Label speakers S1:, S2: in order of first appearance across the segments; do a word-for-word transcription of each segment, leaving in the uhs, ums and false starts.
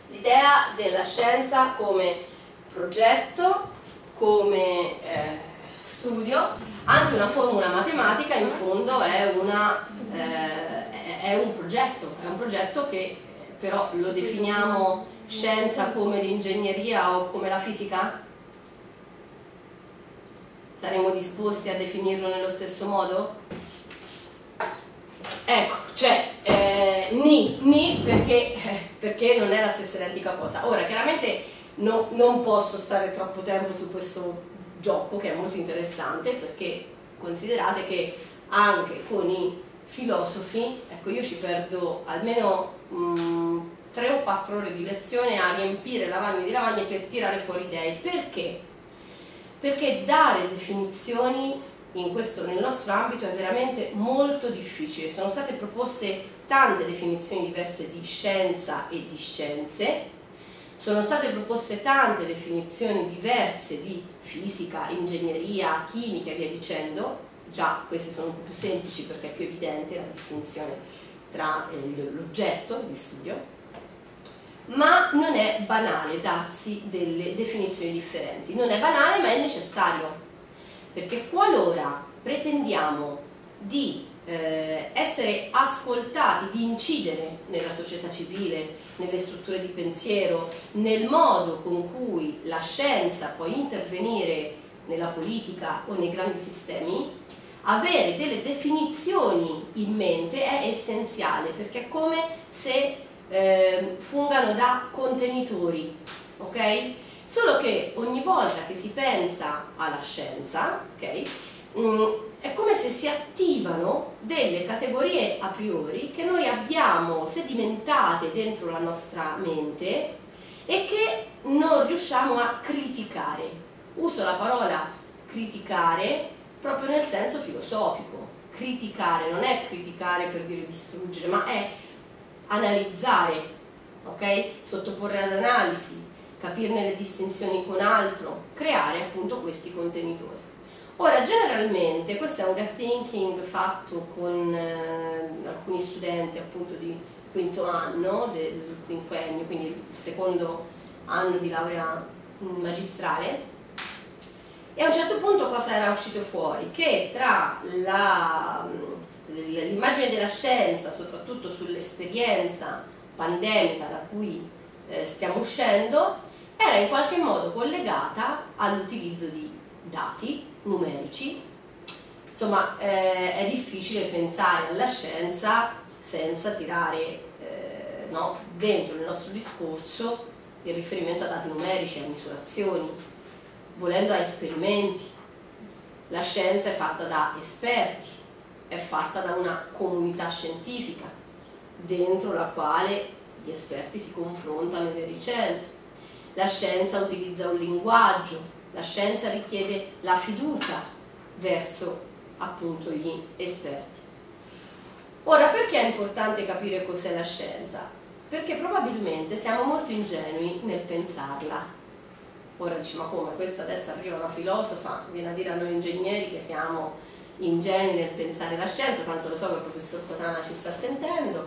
S1: l'idea della scienza come progetto, come eh, studio, anche una formula matematica in fondo è, una, eh, è un progetto, è un progetto che però lo definiamo scienza come l'ingegneria o come la fisica? Saremo disposti a definirlo nello stesso modo? Ecco, cioè, eh, ni, ni perché, eh, perché non è la stessa identica cosa. Ora, chiaramente no, non posso stare troppo tempo su questo gioco, che è molto interessante, perché considerate che anche con i filosofi, ecco, io ci perdo almeno mh, tre o quattro ore di lezione a riempire lavagne di lavagne per tirare fuori idee. Perché? Perché dare definizioni in questo, nel nostro ambito è veramente molto difficile. Sono state proposte tante definizioni diverse di scienza e di scienze, sono state proposte tante definizioni diverse di fisica, ingegneria, chimica e via dicendo. Già queste sono un po' più semplici perché è più evidente la distinzione tra eh, l'oggetto di studio, ma non è banale darsi delle definizioni differenti. Non è banale, ma è necessario, perché qualora pretendiamo di eh, essere ascoltati, di incidere nella società civile, nelle strutture di pensiero, nel modo con cui la scienza può intervenire nella politica o nei grandi sistemi, avere delle definizioni in mente è essenziale, perché è come se eh, fungano da contenitori, ok? Solo che ogni volta che si pensa alla scienza, ok, mh, è come se si attivano delle categorie a priori che noi abbiamo sedimentate dentro la nostra mente e che non riusciamo a criticare. Uso la parola criticare proprio nel senso filosofico. Criticare non è criticare per dire distruggere, ma è analizzare, ok? Sottoporre ad analisi, capirne le distinzioni con altro, creare appunto questi contenitori. Ora, generalmente, questo è un gut thinking fatto con eh, alcuni studenti appunto di quinto anno, del quinquennio, quindi il secondo anno di laurea magistrale, e a un certo punto cosa era uscito fuori? Che tra l'immagine della scienza, soprattutto sull'esperienza pandemica da cui eh, stiamo uscendo, era in qualche modo collegata all'utilizzo di dati numerici. Insomma, eh, è difficile pensare alla scienza senza tirare eh, no, dentro il nostro discorso il riferimento a dati numerici, a misurazioni, volendo a esperimenti. La scienza è fatta da esperti, è fatta da una comunità scientifica dentro la quale gli esperti si confrontano e via dicendo. La scienza utilizza un linguaggio, la scienza richiede la fiducia verso appunto gli esperti. Ora, perché è importante capire cos'è la scienza? Perché probabilmente siamo molto ingenui nel pensarla. Ora dici, ma come? Questa adesso arriva una filosofa, viene a dire a noi ingegneri che siamo ingenui nel pensare la scienza, tanto lo so che il professor Cotana ci sta sentendo.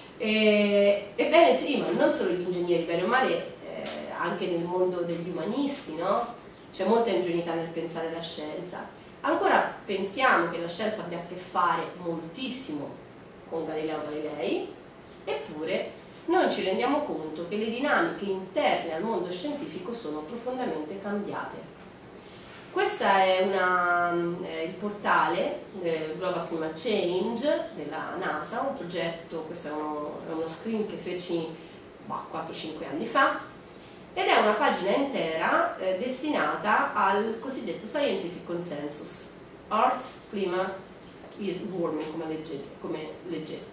S1: E, ebbene sì, ma non solo gli ingegneri, bene o male, eh, anche nel mondo degli umanisti, no? C'è molta ingenuità nel pensare la scienza. Ancora pensiamo che la scienza abbia a che fare moltissimo con Galileo Galilei, eppure non ci rendiamo conto che le dinamiche interne al mondo scientifico sono profondamente cambiate. Questo è, una, è il portale eh, Global Climate Change della NASA, un progetto, questo è uno, è uno screen che feci bah, quattro cinque anni fa, ed è una pagina intera eh, destinata al cosiddetto Scientific Consensus, Earth's Climate is Warming, come leggete. Come leggete.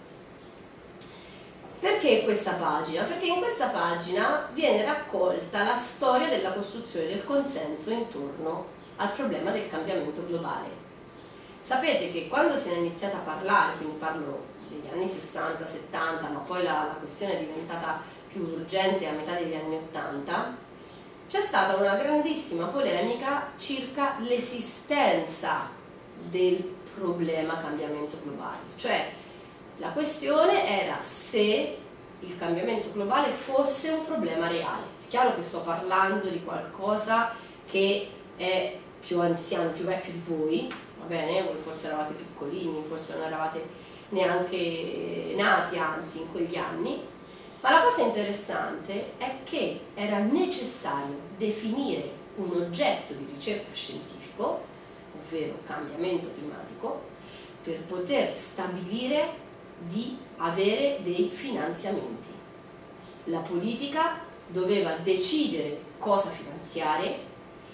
S1: Perché questa pagina? Perché in questa pagina viene raccolta la storia della costruzione del consenso intorno al problema del cambiamento globale. Sapete che quando si è iniziato a parlare, quindi parlo degli anni sessanta settanta, ma poi la, la questione è diventata più urgente a metà degli anni ottanta, c'è stata una grandissima polemica circa l'esistenza del problema cambiamento globale. Cioè, la questione era se il cambiamento globale fosse un problema reale. È chiaro che sto parlando di qualcosa che è più anziano, più vecchio di voi, va bene? Voi forse eravate piccolini, forse non eravate neanche nati, anzi, in quegli anni, ma la cosa interessante è che era necessario definire un oggetto di ricerca scientifico, ovvero cambiamento climatico, per poter stabilire di avere dei finanziamenti. La politica doveva decidere cosa finanziare,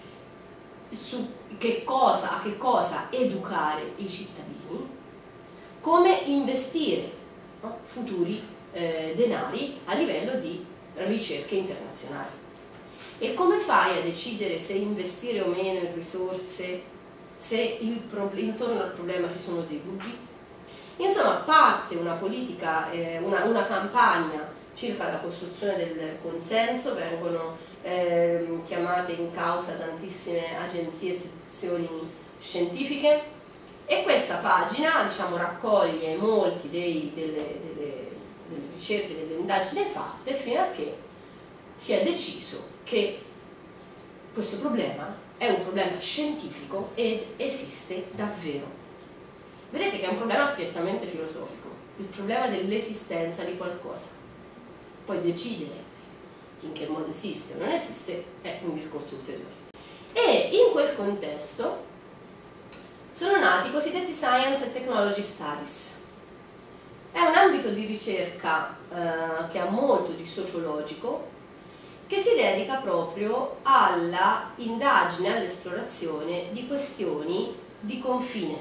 S1: su che cosa, a che cosa educare i cittadini, come investire, no, futuri eh, denari a livello di ricerche internazionali. E come fai a decidere se investire o meno in risorse, se il intorno al problema ci sono dei dubbi? Insomma, parte una politica, eh, una, una campagna circa la costruzione del consenso, vengono eh, chiamate in causa tantissime agenzie e istituzioni scientifiche, e questa pagina, diciamo, raccoglie molti dei, delle, delle, delle ricerche, delle indagini fatte, fino a che si è deciso che questo problema è un problema scientifico ed esiste davvero. Vedete che è un problema schiettamente filosofico, il problema dell'esistenza di qualcosa. Poi decidere in che modo esiste o non esiste è un discorso ulteriore. E in quel contesto sono nati i cosiddetti Science and Technology Studies. È un ambito di ricerca eh, che ha molto di sociologico, che si dedica proprio alla indagine, all'esplorazione di questioni di confine,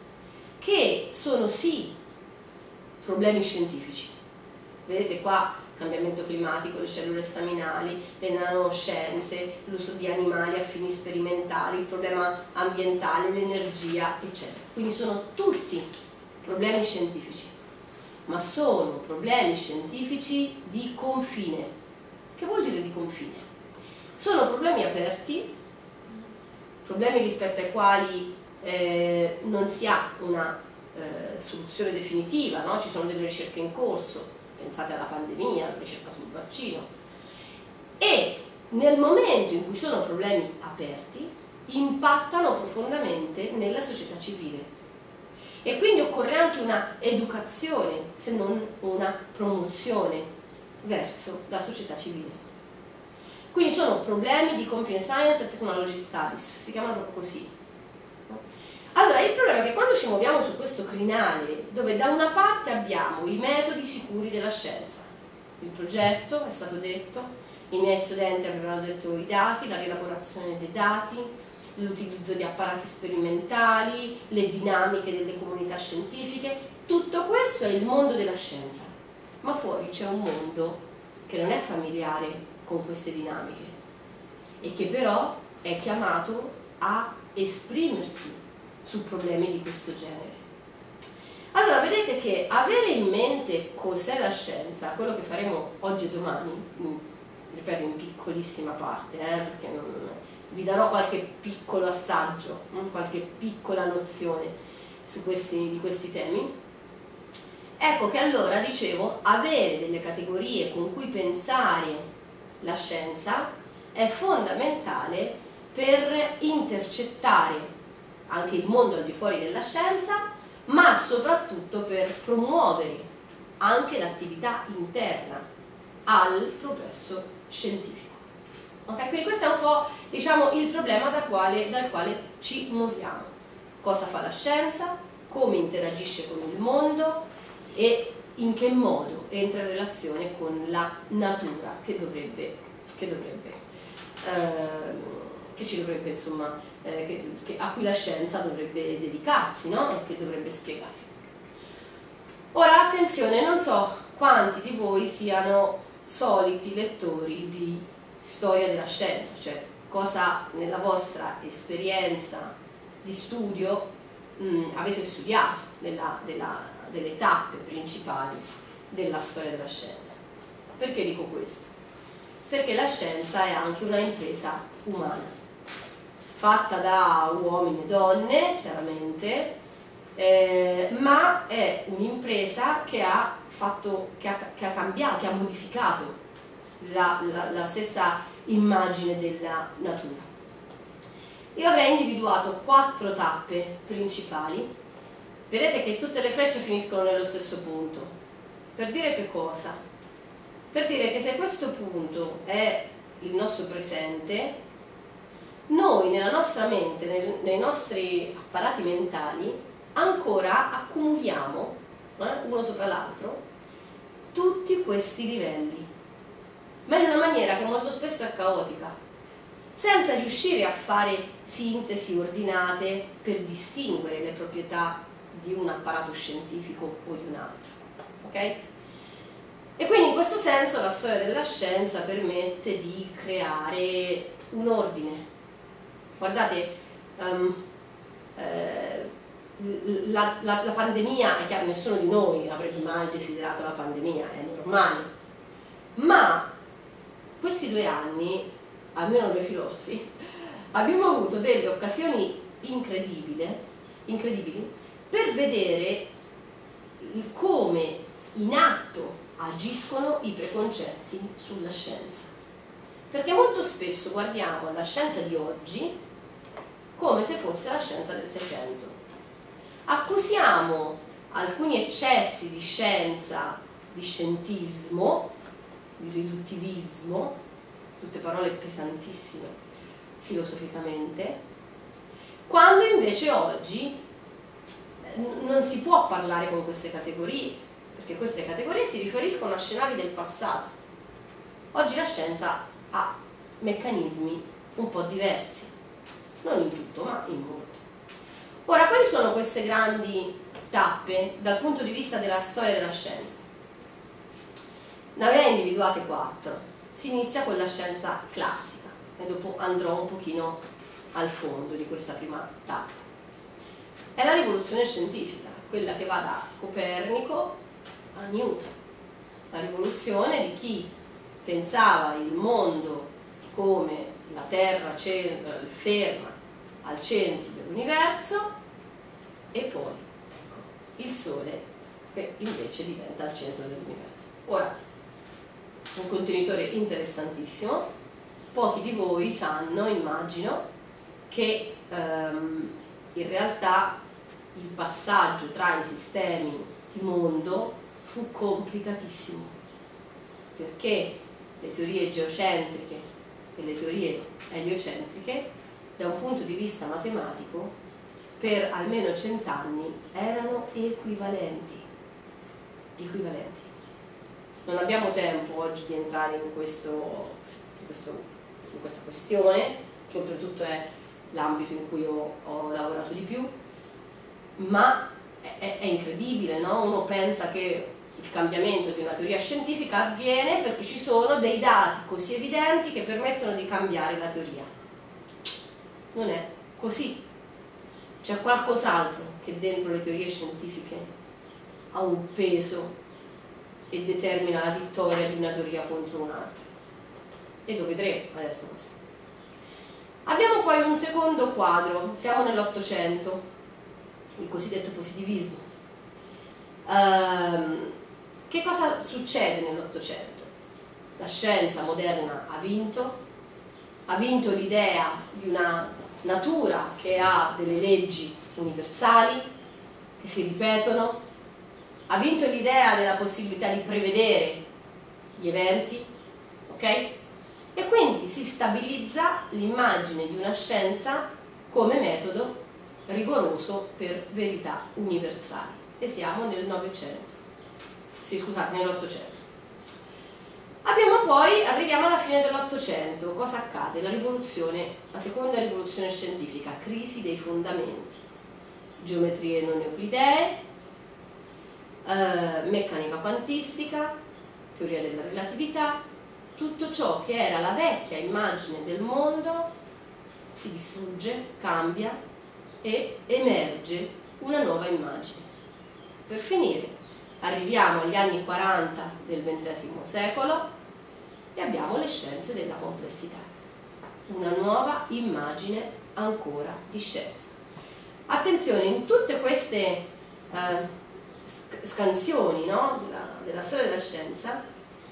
S1: che sono sì problemi scientifici. Vedete qua cambiamento climatico, le cellule staminali, le nanoscienze, l'uso di animali a fini sperimentali, il problema ambientale, l'energia, eccetera. Quindi sono tutti problemi scientifici, ma sono problemi scientifici di confine. Che vuol dire di confine? Sono problemi aperti, problemi rispetto ai quali eh, non si ha una eh, soluzione definitiva, no? Ci sono delle ricerche in corso. Pensate alla pandemia, alla ricerca sul vaccino, e nel momento in cui sono problemi aperti impattano profondamente nella società civile, e quindi occorre anche una educazione, se non una promozione verso la società civile. Quindi sono problemi di confine, Science and Technology Studies, si chiamano proprio così. Allora, il problema è che quando ci muoviamo su questo crinale, dove da una parte abbiamo i metodi sicuri della scienza, il progetto, è stato detto, i miei studenti avevano detto i dati, la rielaborazione dei dati, l'utilizzo di apparati sperimentali, le dinamiche delle comunità scientifiche, tutto questo è il mondo della scienza, ma fuori c'è un mondo che non è familiare con queste dinamiche e che però è chiamato a esprimersi su problemi di questo genere. Allora, vedete che avere in mente cos'è la scienza, quello che faremo oggi e domani, ripeto in piccolissima parte, eh, perché non, vi darò qualche piccolo assaggio, qualche piccola nozione su questi, di questi temi. Ecco che allora, dicevo, avere delle categorie con cui pensare la scienza è fondamentale per intercettare anche il mondo al di fuori della scienza, ma soprattutto per promuovere anche l'attività interna al progresso scientifico. Okay? Quindi questo è un po', diciamo, il problema da quale, dal quale ci muoviamo. Cosa fa la scienza, come interagisce con il mondo e in che modo entra in relazione con la natura che dovrebbe, che dovrebbe ehm, che ci dovrebbe, insomma, eh, che, che, a cui la scienza dovrebbe dedicarsi, no? E che dovrebbe spiegare. Ora, attenzione, non so quanti di voi siano soliti lettori di storia della scienza, cioè cosa nella vostra esperienza di studio mh, avete studiato nella, della, delle tappe principali della storia della scienza. Perché dico questo? Perché la scienza è anche una impresa umana, fatta da uomini e donne, chiaramente, eh, ma è un'impresa che ha fatto, che ha, che ha cambiato, che ha modificato la, la, la stessa immagine della natura. Io avrei individuato quattro tappe principali. Vedete che tutte le frecce finiscono nello stesso punto. Per dire che cosa? Per dire che se questo punto è il nostro presente, noi nella nostra mente, nel, nei nostri apparati mentali, ancora accumuliamo, eh, uno sopra l'altro, tutti questi livelli, ma in una maniera che molto spesso è caotica, senza riuscire a fare sintesi ordinate per distinguere le proprietà di un apparato scientifico o di un altro. Ok? E quindi in questo senso la storia della scienza permette di creare un ordine. Guardate, um, eh, la, la, la pandemia, è chiaro, nessuno di noi avrebbe mai desiderato la pandemia, è normale, ma questi due anni, almeno noi filosofi, abbiamo avuto delle occasioni incredibili, incredibili per vedere come in atto agiscono i preconcetti sulla scienza. Perché molto spesso guardiamo la scienza di oggi come se fosse la scienza del Seicento. Accusiamo alcuni eccessi di scienza, di scientismo, di riduttivismo, tutte parole pesantissime filosoficamente, quando invece oggi non si può parlare con queste categorie, perché queste categorie si riferiscono a scenari del passato. Oggi la scienza ha meccanismi un po' diversi, non in tutto, ma in molto. Ora, quali sono queste grandi tappe dal punto di vista della storia della scienza? Ne avrei individuate quattro. Si inizia con la scienza classica e dopo andrò un pochino al fondo di questa prima tappa. È la rivoluzione scientifica, quella che va da Copernico a Newton, la rivoluzione di chi pensava il mondo come la Terra ferma al centro dell'universo e poi, ecco, il Sole che invece diventa al centro dell'universo. Ora, un contenitore interessantissimo, pochi di voi sanno, immagino, che ehm, in realtà il passaggio tra i sistemi di mondo fu complicatissimo, perché le teorie geocentriche e le teorie eliocentriche, da un punto di vista matematico, per almeno cent'anni erano equivalenti. equivalenti. Non abbiamo tempo oggi di entrare in, questo, in, questo, in questa questione, che oltretutto è l'ambito in cui ho, ho lavorato di più, ma è, è incredibile, no? Uno pensa che il cambiamento di una teoria scientifica avviene perché ci sono dei dati così evidenti che permettono di cambiare la teoria. Non è così. C'è qualcos'altro che dentro le teorie scientifiche ha un peso e determina la vittoria di una teoria contro un'altra. E lo vedremo adesso. Abbiamo poi un secondo quadro, siamo nell'Ottocento, il cosiddetto positivismo. Um, che cosa succede nell'Ottocento? La scienza moderna ha vinto, ha vinto l'idea di una natura che ha delle leggi universali, che si ripetono, ha vinto l'idea della possibilità di prevedere gli eventi, ok? E quindi si stabilizza l'immagine di una scienza come metodo rigoroso per verità universali. E siamo nel Novecento, sì, scusate, nell'Ottocento. Abbiamo poi, arriviamo alla fine dell'Ottocento, cosa accade? La rivoluzione, la seconda rivoluzione scientifica, crisi dei fondamenti, geometrie non euclidee, eh, meccanica quantistica, teoria della relatività, tutto ciò che era la vecchia immagine del mondo si distrugge, cambia e emerge una nuova immagine. Per finire, arriviamo agli anni quaranta del ventesimo secolo e abbiamo le scienze della complessità, una nuova immagine ancora di scienza. Attenzione, in tutte queste eh, scansioni, no, della, della storia della scienza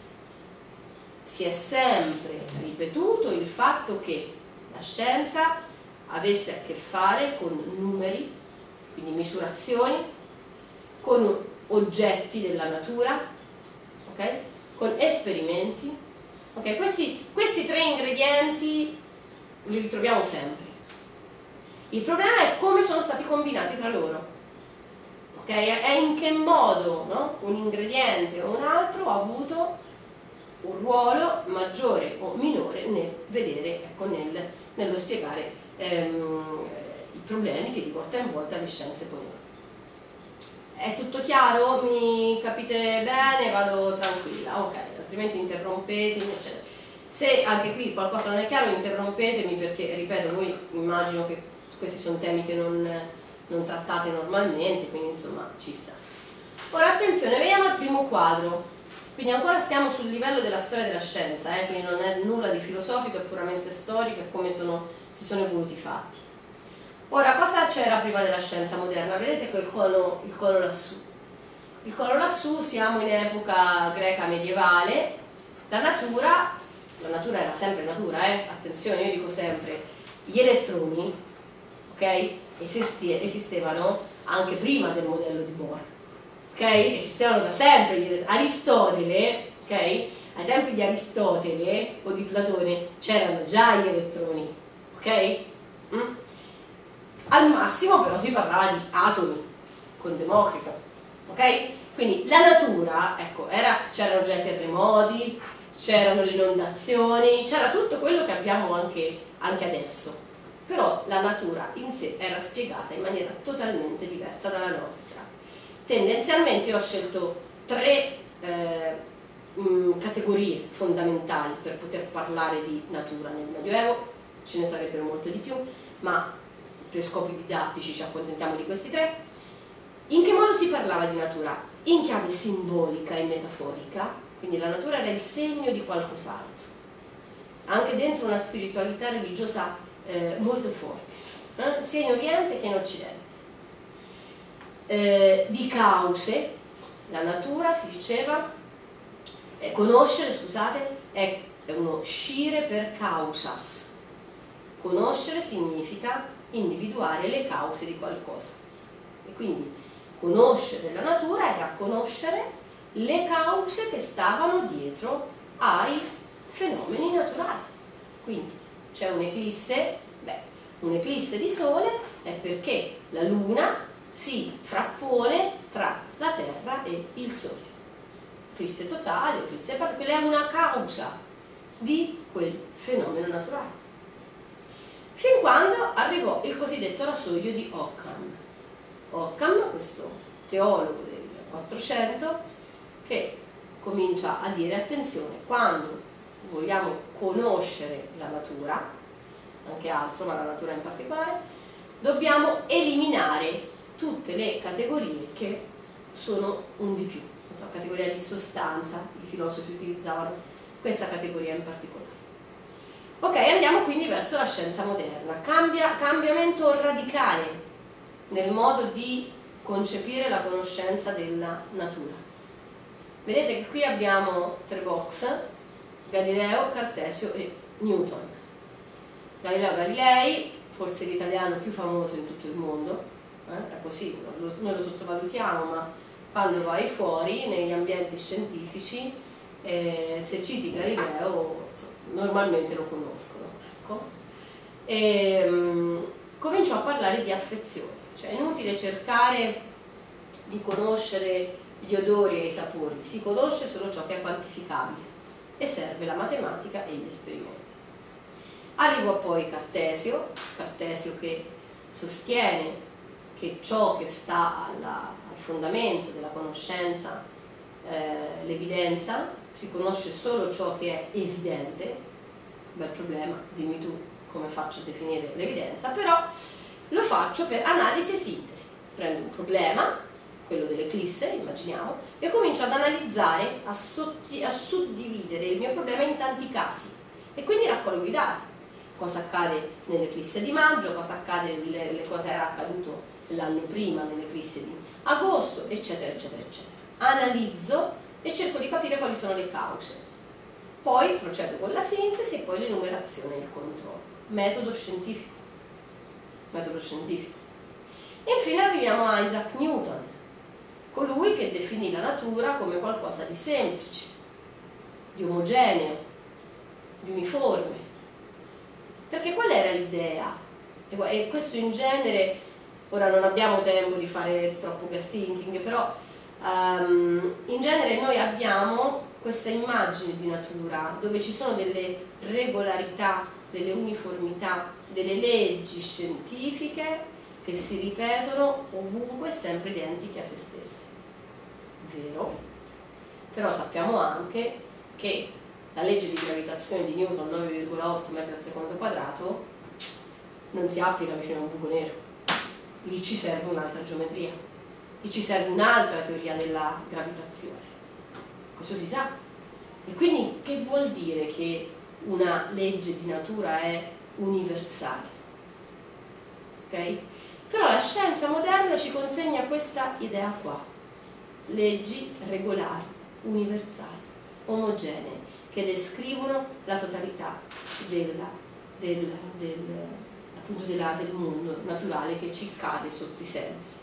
S1: si è sempre ripetuto il fatto che la scienza avesse a che fare con numeri, quindi misurazioni, con oggetti della natura, okay? Con esperimenti. Okay? Questi, questi tre ingredienti li ritroviamo sempre. Il problema è come sono stati combinati tra loro. Okay? È in che modo, no? Un ingrediente o un altro ha avuto un ruolo maggiore o minore nel vedere, ecco, nel, nello spiegare ehm, i problemi che di volta in volta le scienze ponevano. È tutto chiaro? Mi capite bene? Vado tranquilla, ok, altrimenti interrompetemi, eccetera. Se anche qui qualcosa non è chiaro, interrompetemi, perché, ripeto, voi immagino che questi sono temi che non, non trattate normalmente, quindi insomma ci sta. Ora attenzione, veniamo al primo quadro. Quindi ancora stiamo sul livello della storia della scienza, eh? Quindi non è nulla di filosofico, è puramente storico, è come sono, si sono evoluti i fatti. Ora, cosa c'era prima della scienza moderna? Vedete quel cono, il cono lassù. Il cono lassù, siamo in epoca greca medievale, la natura, la natura era sempre natura, eh? Attenzione, io dico sempre, gli elettroni, ok? Esisti, esistevano anche prima del modello di Bohr. Okay? Esistevano da sempre gli elettroni. Aristotele, okay? Ai tempi di Aristotele o di Platone c'erano già gli elettroni, ok? Mm? Al massimo però si parlava di atomi con Democrito, ok? Quindi la natura, ecco, c'erano già i terremoti, c'erano le inondazioni, c'era tutto quello che abbiamo anche, anche adesso, però la natura in sé era spiegata in maniera totalmente diversa dalla nostra. Tendenzialmente io ho scelto tre eh, mh, categorie fondamentali per poter parlare di natura nel Medioevo, ce ne sarebbero molte di più, ma per scopi didattici ci accontentiamo di questi tre. In che modo si parlava di natura? In chiave simbolica e metaforica, quindi la natura era il segno di qualcos'altro, anche dentro una spiritualità religiosa eh, molto forte, eh? sia in Oriente che in Occidente. Eh, di cause, la natura si diceva, eh, conoscere, scusate, è, è uno scire per causas. Conoscere significa individuare le cause di qualcosa, e quindi conoscere la natura era conoscere le cause che stavano dietro ai fenomeni naturali. Quindi c'è un'eclisse, beh, un'eclisse di sole è perché la luna si frappone tra la Terra e il Sole. Eclisse totale, eclisse parziale, quella è una causa di quel fenomeno naturale. Fin quando arrivò il cosiddetto rasoio di Occam. Occam, questo teologo del quattrocento, che comincia a dire: attenzione, quando vogliamo conoscere la natura, anche altro, ma la natura in particolare, dobbiamo eliminare tutte le categorie che sono un di più, non so, categoria di sostanza, i filosofi utilizzavano questa categoria in particolare. Ok, andiamo quindi verso la scienza moderna. Cambia, cambiamento radicale nel modo di concepire la conoscenza della natura. Vedete che qui abbiamo tre box: Galileo, Cartesio e Newton. Galileo Galilei, forse l'italiano più famoso in tutto il mondo, eh? È così, lo, noi lo sottovalutiamo, ma quando vai fuori negli ambienti scientifici, eh, se citi Galileo, insomma, normalmente lo conoscono, ecco. E, um, cominciò a parlare di affezioni, cioè è inutile cercare di conoscere gli odori e i sapori, si conosce solo ciò che è quantificabile e serve la matematica e gli esperimenti. Arrivò poi Cartesio, Cartesio che sostiene che ciò che sta alla, al fondamento della conoscenza, eh, l'evidenza, si conosce solo ciò che è evidente. Bel problema, dimmi tu come faccio a definire l'evidenza, però lo faccio per analisi e sintesi. Prendo un problema, quello dell'eclisse, immaginiamo, e comincio ad analizzare, a, sotti, a suddividere il mio problema in tanti casi, e quindi raccolgo i dati. Cosa accade nell'eclisse di maggio, cosa accade, le, le cosa era accaduto l'anno prima nell'eclisse di agosto, eccetera, eccetera, eccetera. Analizzo e cerco di capire quali sono le cause. Poi procedo con la sintesi e poi l'enumerazione e il controllo. Metodo scientifico. Metodo scientifico. E infine arriviamo a Isaac Newton, colui che definì la natura come qualcosa di semplice, di omogeneo, di uniforme. Perché qual era l'idea? E questo in genere, ora non abbiamo tempo di fare troppo gap thinking, però um, in genere noi abbiamo questa immagine di natura dove ci sono delle regolarità, delle uniformità, delle leggi scientifiche che si ripetono ovunque, sempre identiche a se stesse. Vero? Però sappiamo anche che la legge di gravitazione di Newton, nove virgola otto metri al secondo quadrato, non si applica vicino a un buco nero. Lì ci serve un'altra geometria, lì ci serve un'altra teoria della gravitazione. Questo si sa. E quindi che vuol dire che una legge di natura è universale? Ok? Però la scienza moderna ci consegna questa idea qua. Leggi regolari, universali, omogenee, che descrivono la totalità della, del, del, appunto della, del mondo naturale che ci cade sotto i sensi.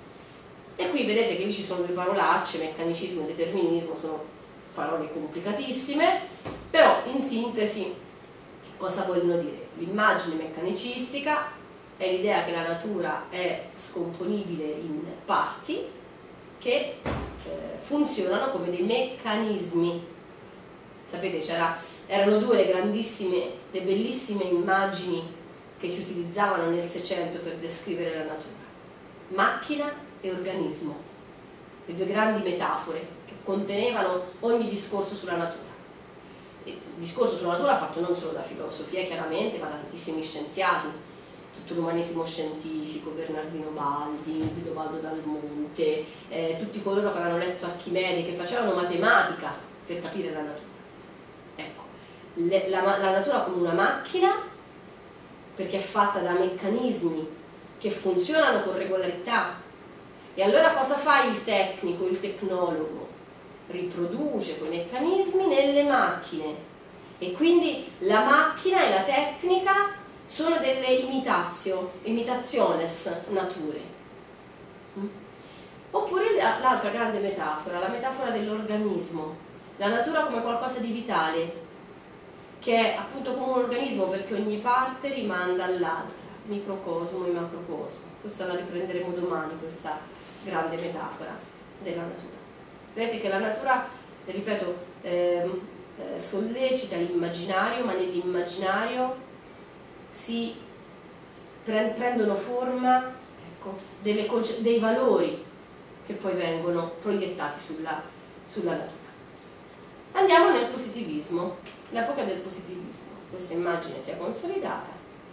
S1: E qui vedete che lì ci sono due parolacce, meccanicismo e determinismo, sono parole complicatissime, però in sintesi cosa vogliono dire? L'immagine meccanicistica è l'idea che la natura è scomponibile in parti che eh, funzionano come dei meccanismi. Sapete, c'era, erano due le grandissime, le bellissime immagini che si utilizzavano nel Seicento per descrivere la natura: macchina e organismo, le due grandi metafore che contenevano ogni discorso sulla natura. Il discorso sulla natura fatto non solo da filosofia chiaramente, ma da tantissimi scienziati, tutto l'umanesimo scientifico, Bernardino Baldi, Guidobaldo Dal Monte, eh, tutti coloro che avevano letto Archimede, che facevano matematica per capire la natura. Ecco, le, la, la natura come una macchina, perché è fatta da meccanismi che funzionano con regolarità. E allora cosa fa il tecnico, il tecnologo? Riproduce quei meccanismi nelle macchine, e quindi la macchina e la tecnica sono delle imitatio, imitationes nature. Mm? Oppure l'altra grande metafora, la metafora dell'organismo, la natura come qualcosa di vitale, che è appunto come un organismo perché ogni parte rimanda all'altra, microcosmo e macrocosmo. Questa la riprenderemo domani, questa grande metafora della natura. Vedete che la natura, ripeto, ehm, eh, sollecita l'immaginario, ma nell'immaginario si pre prendono forma, ecco, delle dei valori che poi vengono proiettati sulla, sulla natura. Andiamo nel positivismo, l'epoca del positivismo. Questa immagine si è consolidata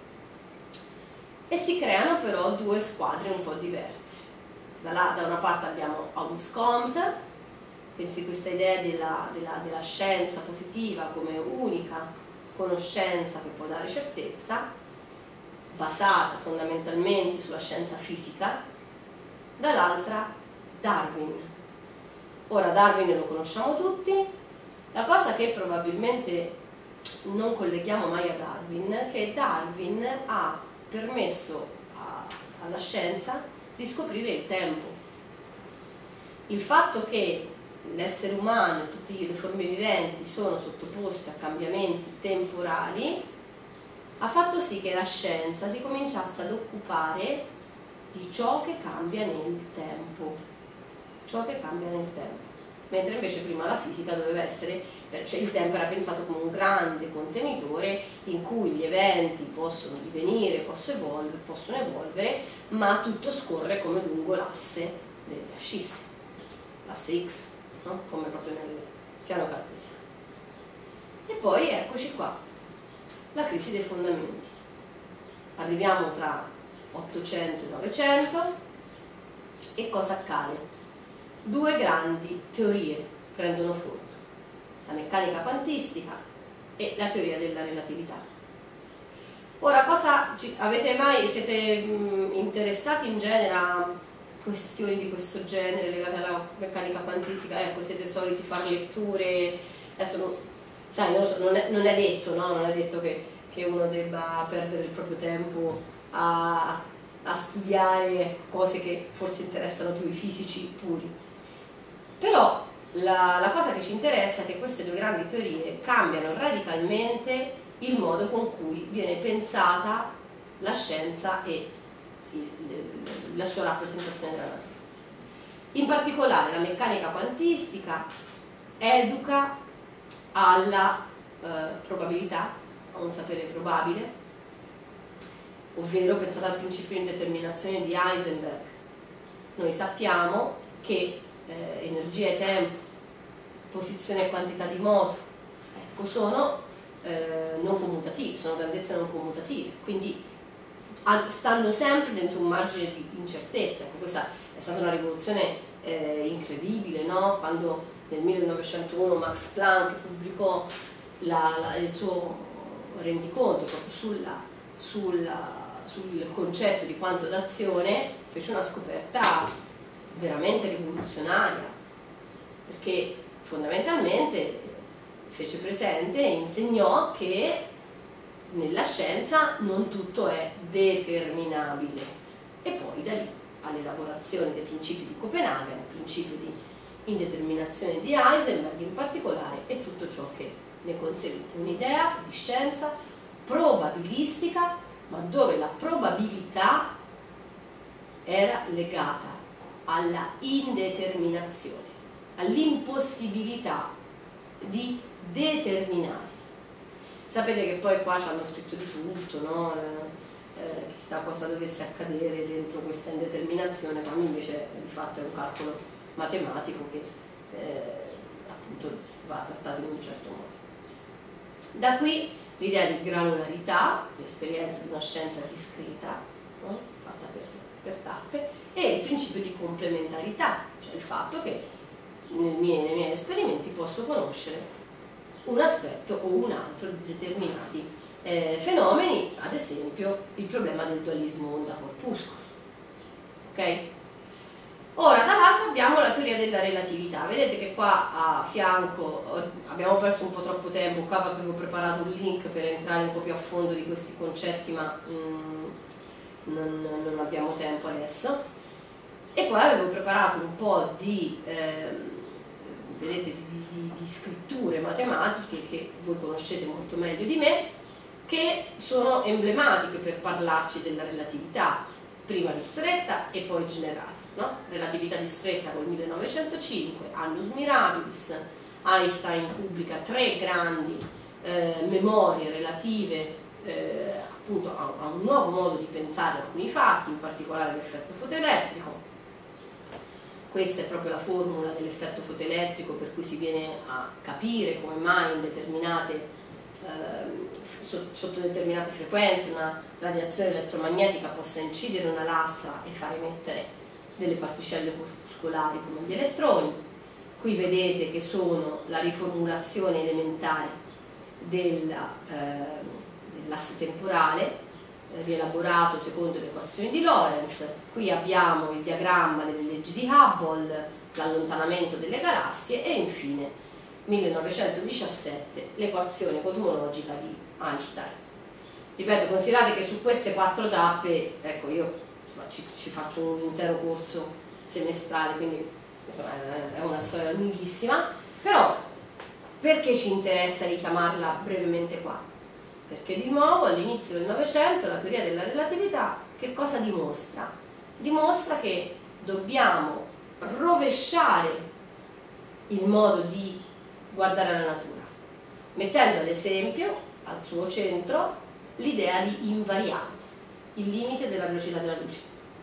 S1: e si creano però due squadre un po' diverse. Da, là, da una parte abbiamo Auguste Comte, pensi questa idea della, della, della scienza positiva come unica conoscenza che può dare certezza, basata fondamentalmente sulla scienza fisica. Dall'altra Darwin. Ora Darwin lo conosciamo tutti, la cosa che probabilmente non colleghiamo mai a Darwin è che Darwin ha permesso a, alla scienza di scoprire il tempo. Il fatto che l'essere umano e tutte le forme viventi sono sottoposti a cambiamenti temporali ha fatto sì che la scienza si cominciasse ad occupare di ciò che cambia nel tempo, ciò che cambia nel tempo, mentre invece prima la fisica doveva essere, cioè il tempo era pensato come un grande contenitore in cui gli eventi possono divenire, possono evolvere, possono evolvere ma tutto scorre come lungo l'asse delle ascisse, l'asse X, no? Come proprio nel piano cartesiano. E poi eccoci qua, la crisi dei fondamenti. Arriviamo tra ottocento e novecento e cosa accade? Due grandi teorie prendono forma, la meccanica quantistica e la teoria della relatività. Ora, cosa avete mai, siete mh, interessati in genere a questioni di questo genere legate alla meccanica quantistica, ecco, siete soliti fare letture, adesso non, sai, non, so, non, è, non è detto, no? Non è detto che, che uno debba perdere il proprio tempo a, a studiare cose che forse interessano più i fisici puri, però la, la cosa che ci interessa è che queste due grandi teorie cambiano radicalmente il modo con cui viene pensata la scienza e la sua rappresentazione della natura. In particolare la meccanica quantistica educa alla eh, probabilità, a un sapere probabile, ovvero pensate al principio di indeterminazione di Heisenberg. Noi sappiamo che eh, energia e tempo, posizione e quantità di moto, ecco, sono eh, non commutativi, sono grandezze non commutative, quindi stanno sempre dentro un margine di incertezza. Ecco, questa è stata una rivoluzione eh, incredibile, no? Quando nel millenovecentouno Max Planck pubblicò la, la, il suo rendiconto proprio sulla, sulla, sul concetto di quanto d'azione, fece una scoperta veramente rivoluzionaria, perché fondamentalmente fece presente e insegnò che nella scienza non tutto è determinabile, e poi da lì all'elaborazione dei principi di Copenaghen, il principio di indeterminazione di Heisenberg in particolare, e tutto ciò che ne consegue, un'idea di scienza probabilistica, ma dove la probabilità era legata alla indeterminazione, all'impossibilità di determinare. Sapete che poi qua ci hanno scritto di tutto, no? Eh, chissà cosa dovesse accadere dentro questa indeterminazione, quando invece di fatto è un calcolo matematico che eh, appunto va trattato in un certo modo. Da qui l'idea di granularità, l'esperienza di una scienza discreta, no? Fatta per, per tappe, e il principio di complementarità, cioè il fatto che nel mie, nei miei esperimenti posso conoscere un aspetto o un altro di determinati eh, fenomeni, ad esempio il problema del dualismo onda-corpuscolo. Ok? Ora, dall'altro abbiamo la teoria della relatività. Vedete che qua a fianco abbiamo perso un po' troppo tempo, qua avevo preparato un link per entrare un po' più a fondo di questi concetti, ma mm, non, non abbiamo tempo adesso. E poi avevo preparato un po' di... Eh, vedete, di, di, di scritture matematiche che voi conoscete molto meglio di me, che sono emblematiche per parlarci della relatività, prima ristretta e poi generale, no? Relatività ristretta col millenovecentocinque, Annus Mirabilis, Einstein pubblica tre grandi eh, memorie relative eh, appunto a, a un nuovo modo di pensare alcuni fatti, in particolare l'effetto fotoelettrico. Questa è proprio la formula dell'effetto fotoelettrico, per cui si viene a capire come mai in determinate, eh, sotto determinate frequenze una radiazione elettromagnetica possa incidere una lastra e far emettere delle particelle corpuscolari come gli elettroni. Qui vedete che sono la riformulazione elementare della, eh, dell'asse temporale, rielaborato secondo le equazioni di Lorentz. Qui abbiamo il diagramma delle leggi di Hubble, l'allontanamento delle galassie e infine millenovecentodiciassette l'equazione cosmologica di Einstein. Ripeto, considerate che su queste quattro tappe, ecco, io insomma, ci, ci faccio un intero corso semestrale, quindi insomma, è una storia lunghissima, però perché ci interessa richiamarla brevemente qua? Perché di nuovo all'inizio del Novecento la teoria della relatività che cosa dimostra? Dimostra che dobbiamo rovesciare il modo di guardare la natura, mettendo ad esempio al suo centro l'idea di invariante, il limite della velocità della luce.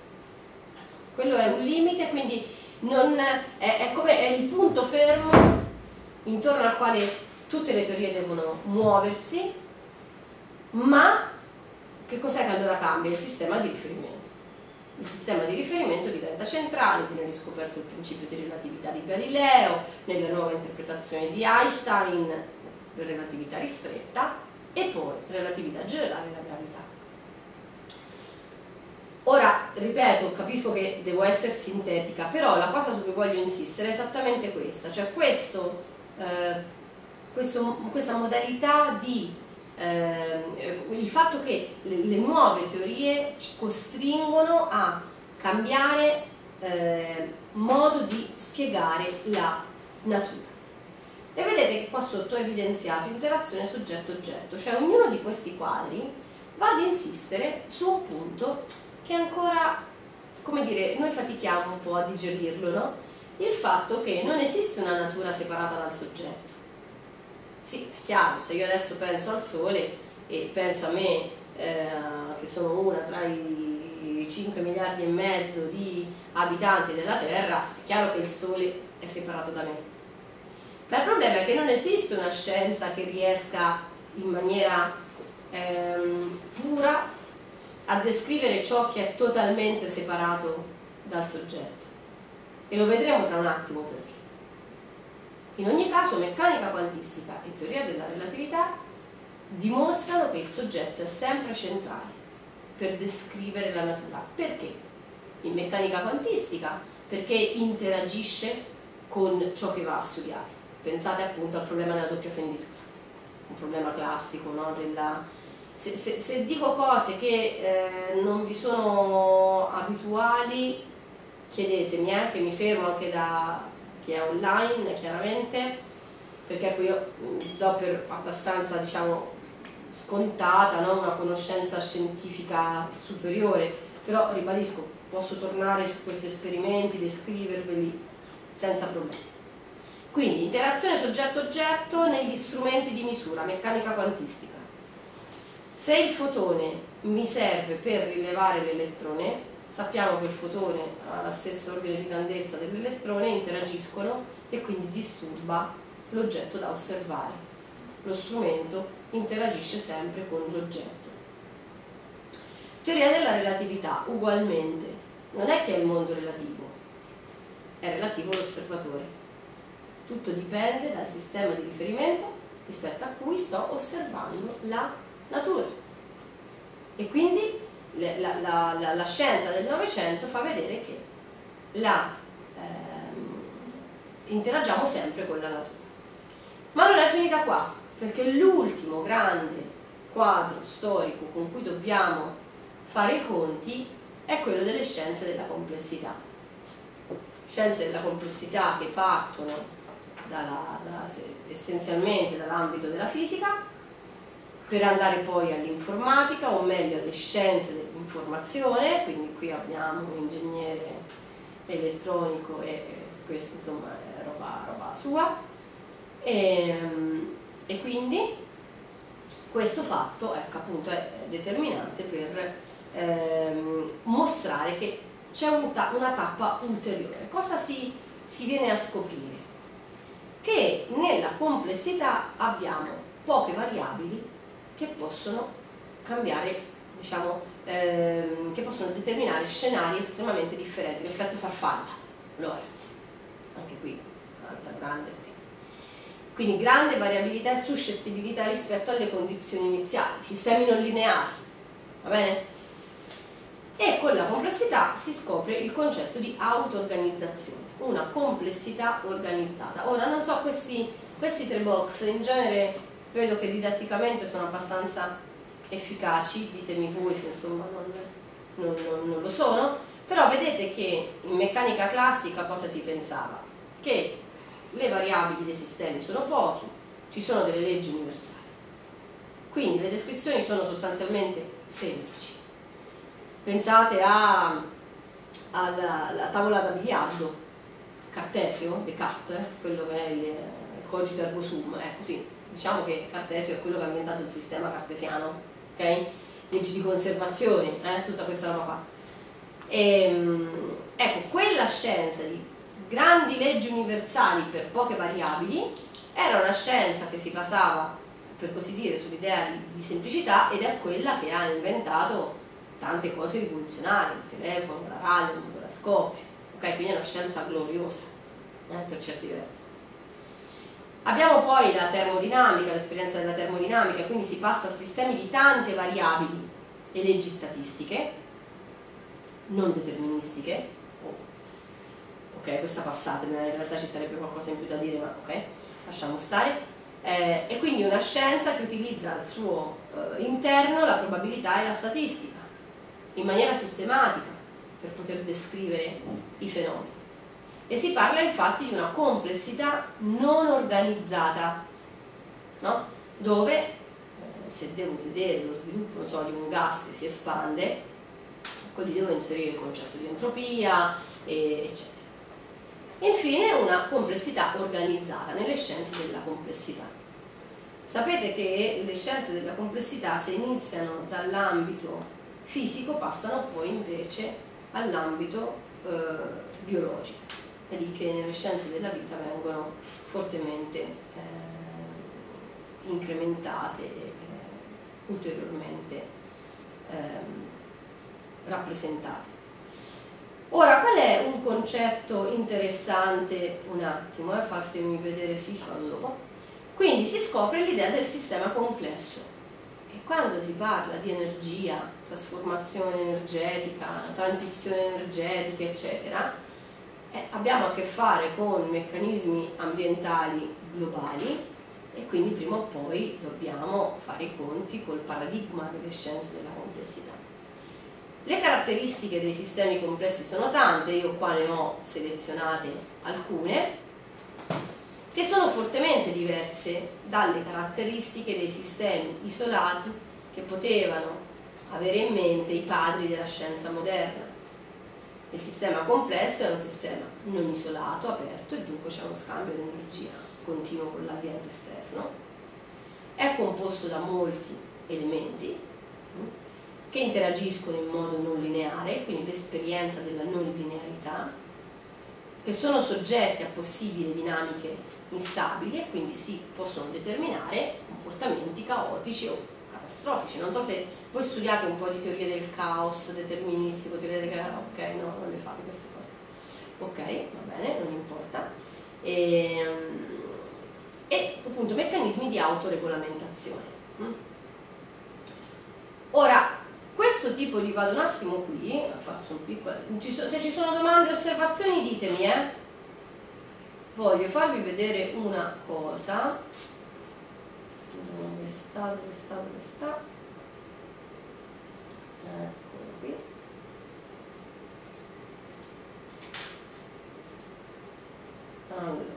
S1: Quello è un limite, quindi non è, è, come, è il punto fermo intorno al quale tutte le teorie devono muoversi. Ma che cos'è che allora cambia? Il sistema di riferimento. Il sistema di riferimento diventa centrale, viene riscoperto il principio di relatività di Galileo, nella nuova interpretazione di Einstein, la relatività ristretta, e poi relatività generale e la gravità. Ora, ripeto, capisco che devo essere sintetica, però la cosa su cui voglio insistere è esattamente questa, cioè questo, eh, questo, questa modalità di eh, il fatto che le, le nuove teorie ci costringono a cambiare eh, modo di spiegare la natura. E vedete che qua sotto ho evidenziato interazione soggetto-oggetto, cioè ognuno di questi quadri va ad insistere su un punto che ancora, come dire, noi fatichiamo un po' a digerirlo, no? Il fatto che non esiste una natura separata dal soggetto. Sì, è chiaro, se io adesso penso al Sole e penso a me, eh, che sono una tra i cinque miliardi e mezzo di abitanti della Terra, è chiaro che il Sole è separato da me. Ma il problema è che non esiste una scienza che riesca in maniera ehm, pura a descrivere ciò che è totalmente separato dal soggetto. E lo vedremo tra un attimo perché. In ogni caso, meccanica quantistica e teoria della relatività dimostrano che il soggetto è sempre centrale per descrivere la natura. Perché? In meccanica quantistica, perché interagisce con ciò che va a studiare. Pensate appunto al problema della doppia fenditura, un problema classico, no? Della, se, se, se dico cose che eh, non vi sono abituali, chiedetemi, eh, che mi fermo anche da chi è online chiaramente, perché ecco io do per abbastanza, diciamo, scontata, no? Una conoscenza scientifica superiore, però ribadisco, posso tornare su questi esperimenti, descriverveli senza problemi. Quindi interazione soggetto-oggetto negli strumenti di misura, meccanica quantistica. Se il fotone mi serve per rilevare l'elettrone, sappiamo che il fotone ha la stessa ordine di grandezza dell'elettrone, interagiscono e quindi disturba l'oggetto da osservare. Lo strumento interagisce sempre con l'oggetto. Teoria della relatività, ugualmente, non è che è il mondo relativo, è relativo all'osservatore. Tutto dipende dal sistema di riferimento rispetto a cui sto osservando la natura. E quindi la, la, la, la scienza del Novecento fa vedere che la, ehm, interagiamo sempre con la natura. Ma non è finita qua, perché l'ultimo grande quadro storico con cui dobbiamo fare i conti è quello delle scienze della complessità. Scienze della complessità che partono Dalla, da, essenzialmente dall'ambito della fisica per andare poi all'informatica, o meglio alle scienze dell'informazione, quindi qui abbiamo un ingegnere elettronico e questo insomma è roba, roba sua e, e quindi questo fatto, ecco, appunto è determinante per ehm, mostrare che c'è un ta una tappa ulteriore. Cosa si, si viene a scoprire? Che nella complessità abbiamo poche variabili che possono cambiare, diciamo, ehm, che possono determinare scenari estremamente differenti. L'effetto farfalla, Lorentz, anche qui, altra grande. Quindi grande variabilità e suscettibilità rispetto alle condizioni iniziali, sistemi non lineari, va bene? E con la complessità si scopre il concetto di auto-organizzazione, una complessità organizzata. Ora, non so, questi, questi tre box in genere vedo che didatticamente sono abbastanza efficaci, ditemi voi se insomma non, non, non, non lo sono, però vedete che in meccanica classica cosa si pensava? Che le variabili dei sistemi sono pochi, ci sono delle leggi universali, quindi le descrizioni sono sostanzialmente semplici. Pensate a, alla, alla tavola da biliardo, Cartesio, Descartes, eh, quello che è il, il cogito ergo sum, eh, così. Diciamo che Cartesio è quello che ha inventato il sistema cartesiano, ok? Leggi di conservazione, eh, tutta questa roba qua. E, ecco, quella scienza di grandi leggi universali per poche variabili era una scienza che si basava, per così dire, sull'idea di, di semplicità, ed è quella che ha inventato tante cose rivoluzionarie, il telefono, la radio, il motore a scoppio, ok? Quindi è una scienza gloriosa, eh, per certi versi. Abbiamo poi la termodinamica, l'esperienza della termodinamica, quindi si passa a sistemi di tante variabili e leggi statistiche, non deterministiche. Oh, ok, questa passatemi, in realtà ci sarebbe qualcosa in più da dire, ma ok, lasciamo stare. Eh, e quindi una scienza che utilizza al suo eh, interno la probabilità e la statistica in maniera sistematica per poter descrivere i fenomeni. E si parla infatti di una complessità non organizzata, no? Dove eh, se devo vedere lo sviluppo, non so, di un gas che si espande, quindi devo inserire il concetto di entropia, e, eccetera. Infine una complessità organizzata nelle scienze della complessità. Sapete che le scienze della complessità, se iniziano dall'ambito fisico, passano poi invece all'ambito eh, biologico. È lì che nelle scienze della vita vengono fortemente eh, incrementate e eh, ulteriormente eh, rappresentate. Ora, qual è un concetto interessante? Un attimo, eh, fatemi vedere, sì, fallo. Quindi si scopre l'idea del sistema complesso, e quando si parla di energia, trasformazione energetica, transizione energetica, eccetera, eh, abbiamo a che fare con meccanismi ambientali globali, e quindi prima o poi dobbiamo fare i conti col paradigma delle scienze della complessità. Le caratteristiche dei sistemi complessi sono tante, io qua ne ho selezionate alcune, che sono fortemente diverse dalle caratteristiche dei sistemi isolati che potevano avere in mente i padri della scienza moderna. Il sistema complesso è un sistema non isolato, aperto, e dunque c'è uno scambio di energia continuo con l'ambiente esterno. È composto da molti elementi che interagiscono in modo non lineare, quindi l'esperienza della non linearità, che sono soggetti a possibili dinamiche instabili e quindi si possono determinare comportamenti caotici o catastrofici. Non so se voi studiate un po' di teoria del caos, deterministico, teoria del caos, ok, no, non le fate queste cose. Ok, va bene, non importa. E, e appunto meccanismi di autoregolamentazione. Ora, questo tipo di, vado un attimo qui, faccio un piccolo, se ci sono domande o osservazioni ditemi, eh. Voglio farvi vedere una cosa. Dove sta, dove sta, dove sta? Eccolo qui. Allora.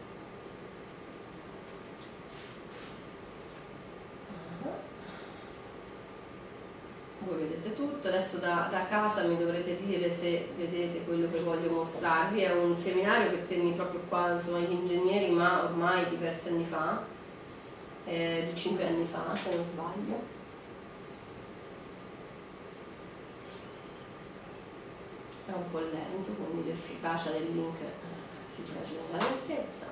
S1: Voi vedete tutto, adesso da, da casa mi dovrete dire se vedete quello che voglio mostrarvi. È un seminario che tenni proprio qua, insomma, gli ingegneri, ma ormai diversi anni fa, eh, cinque anni fa se non sbaglio. È un po' lento, quindi l'efficacia del link si prende nella lentezza.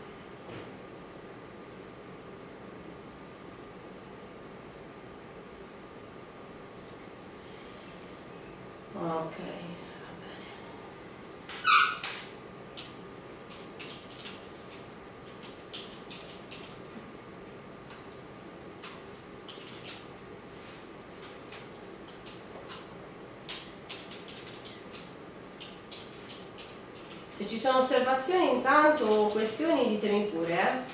S1: Ok, va bene. Se ci sono osservazioni intanto o questioni ditemi pure, eh.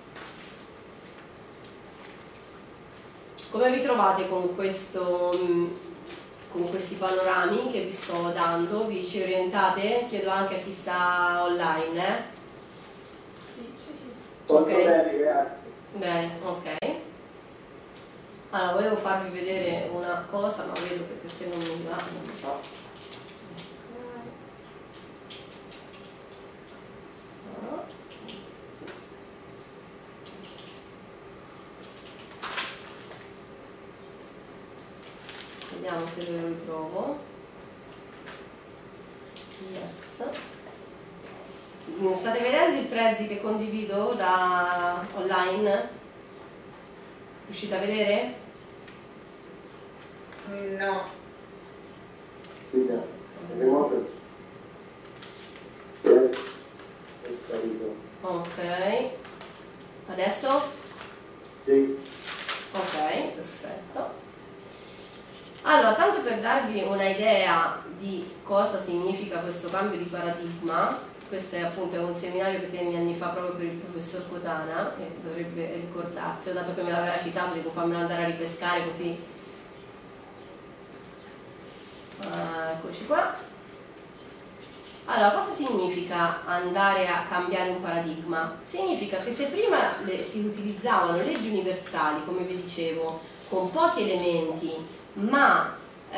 S1: Come vi trovate con questo, con questi panorami che vi sto dando? Vi ci orientate? Chiedo anche a chi sta online, eh?
S2: Sì, sì.
S1: Ok.
S2: Bene, grazie.
S1: Bene, ok. Allora, volevo farvi vedere una cosa, ma vedo che perché non mi va, non lo so. Vediamo se ve lo ritrovo. Yes. State vedendo i prezzi che condivido da online? Riuscite a vedere?
S2: No.
S3: Sì, no. Remoto. È sparito.
S1: Ok. Adesso?
S3: Sì.
S1: Ok, perfetto. Allora, tanto per darvi un'idea di cosa significa questo cambio di paradigma, questo è appunto un seminario che tenni anni fa proprio per il professor Cotana, e dovrebbe ricordarselo, dato che me l'aveva citato, devo farmelo andare a ripescare così. Uh, eccoci qua. Allora, cosa significa andare a cambiare un paradigma? Significa che se prima le, si utilizzavano leggi universali, come vi dicevo, con pochi elementi, ma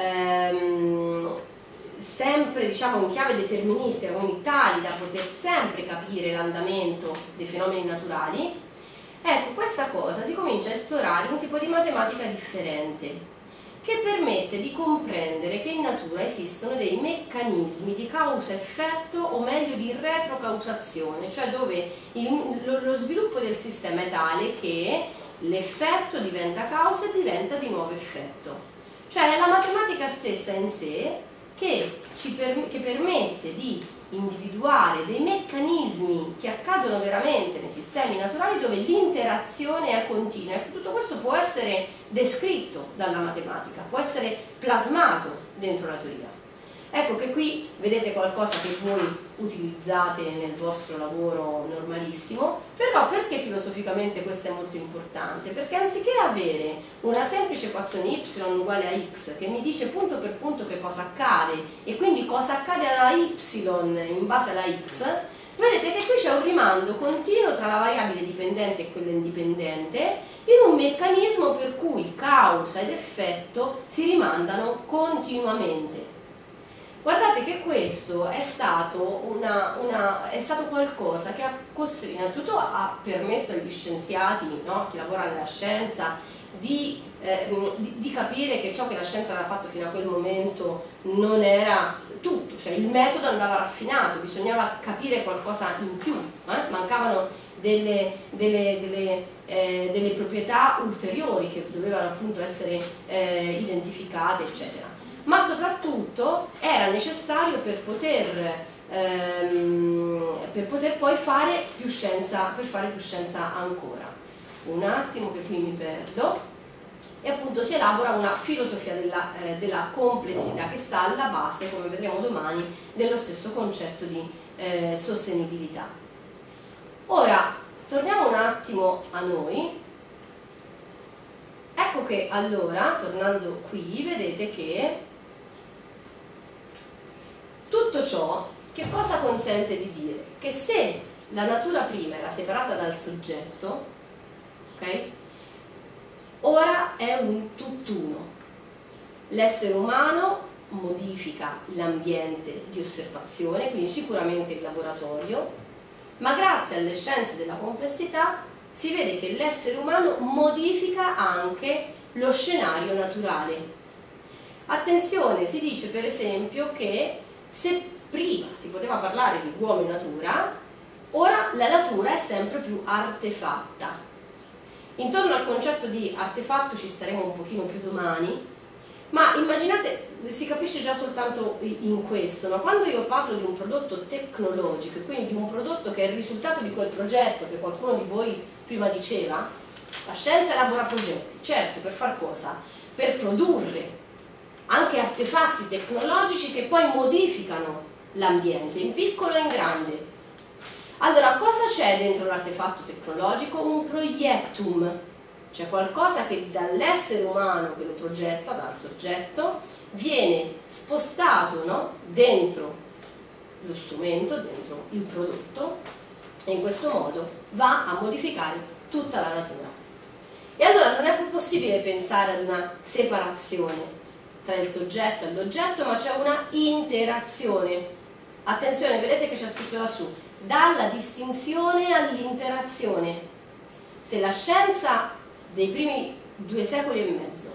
S1: ehm, sempre, diciamo, in chiave deterministica, quindi tali da poter sempre capire l'andamento dei fenomeni naturali, ecco, questa cosa si comincia a esplorare un tipo di matematica differente, che permette di comprendere che in natura esistono dei meccanismi di causa-effetto, o meglio di retrocausazione, cioè dove il, lo, lo sviluppo del sistema è tale che l'effetto diventa causa e diventa di nuovo effetto. Cioè è la matematica stessa in sé che, ci per, che permette di individuare dei meccanismi che accadono veramente nei sistemi naturali dove l'interazione è continua. Tutto questo può essere descritto dalla matematica, può essere plasmato dentro la teoria. Ecco che qui vedete qualcosa che voi utilizzate nel vostro lavoro normalissimo, però perché filosoficamente questo è molto importante? Perché anziché avere una semplice equazione y uguale a x che mi dice punto per punto che cosa accade e quindi cosa accade alla y in base alla x, vedete che qui c'è un rimando continuo tra la variabile dipendente e quella indipendente in un meccanismo per cui causa ed effetto si rimandano continuamente. Guardate che questo è stato, una, una, è stato qualcosa che ha costretto, innanzitutto ha permesso agli scienziati, no, chi lavora nella scienza, di, eh, di, di capire che ciò che la scienza aveva fatto fino a quel momento non era tutto, cioè il metodo andava raffinato, bisognava capire qualcosa in più, eh? mancavano delle, delle, delle, eh, delle proprietà ulteriori che dovevano appunto essere eh, identificate, eccetera. Ma soprattutto era necessario per poter, ehm, per poter poi fare più scienza, per fare più scienza ancora. Un attimo che qui mi perdo. E appunto si elabora una filosofia della, eh, della complessità che sta alla base, come vedremo domani, dello stesso concetto di eh, sostenibilità. Ora, torniamo un attimo a noi. Ecco che allora, tornando qui, vedete che tutto ciò che cosa consente di dire? Che se la natura prima era separata dal soggetto, ok? Ora è un tutt'uno. L'essere umano modifica l'ambiente di osservazione, quindi sicuramente il laboratorio, ma grazie alle scienze della complessità si vede che l'essere umano modifica anche lo scenario naturale. Attenzione, si dice per esempio che se prima si poteva parlare di uomo e natura, ora la natura è sempre più artefatta. Intorno al concetto di artefatto ci staremo un pochino più domani, ma immaginate, si capisce già soltanto in questo, no? Quando io parlo di un prodotto tecnologico, quindi di un prodotto che è il risultato di quel progetto che qualcuno di voi prima diceva, la scienza elabora progetti, certo, per far cosa? Per produrre anche artefatti tecnologici che poi modificano l'ambiente, in piccolo e in grande. Allora, cosa c'è dentro l'artefatto tecnologico? Un proiectum, cioè qualcosa che dall'essere umano che lo progetta, dal soggetto, viene spostato, no? Dentro lo strumento, dentro il prodotto, e in questo modo va a modificare tutta la natura. E allora non è più possibile pensare ad una separazione tra il soggetto e l'oggetto, ma c'è una interazione. Attenzione, vedete che c'è scritto lassù, dalla distinzione all'interazione. Se la scienza dei primi due secoli e mezzo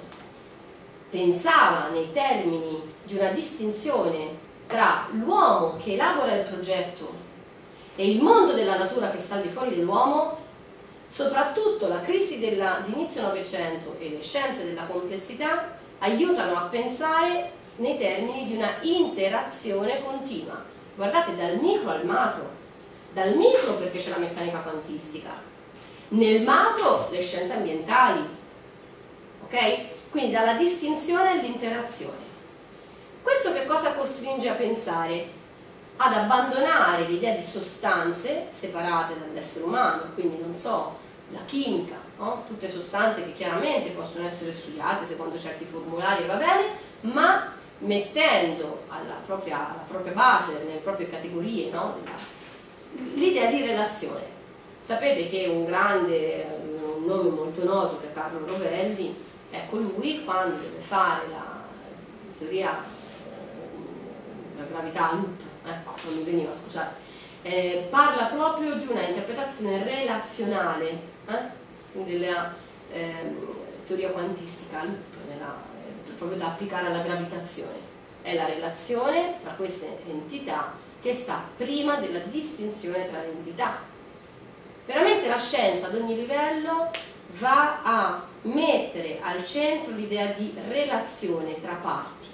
S1: pensava nei termini di una distinzione tra l'uomo che elabora il progetto e il mondo della natura che sta al di fuori dell'uomo, soprattutto la crisi d'inizio Novecento e le scienze della complessità aiutano a pensare nei termini di una interazione continua. Guardate, dal micro al macro. Dal micro perché c'è la meccanica quantistica, nel macro le scienze ambientali, ok? Quindi dalla distinzione all'interazione. Questo che cosa costringe a pensare? Ad abbandonare l'idea di sostanze separate dall'essere umano, quindi non so, la chimica, no? Tutte sostanze che chiaramente possono essere studiate secondo certi formulari, va bene, ma mettendo alla propria, alla propria base, nelle proprie categorie, no? L'idea di relazione. Sapete che un grande, un nome molto noto che è Carlo Rovelli, ecco lui quando deve fare la teoria, la gravità a loop, ecco, non mi veniva, scusate, eh, parla proprio di una interpretazione relazionale eh, della eh, teoria quantistica a loop, nella, eh, proprio da applicare alla gravitazione. È la relazione tra queste entità che sta prima della distinzione tra le entità. Veramente la scienza ad ogni livello va a mettere al centro l'idea di relazione tra parti.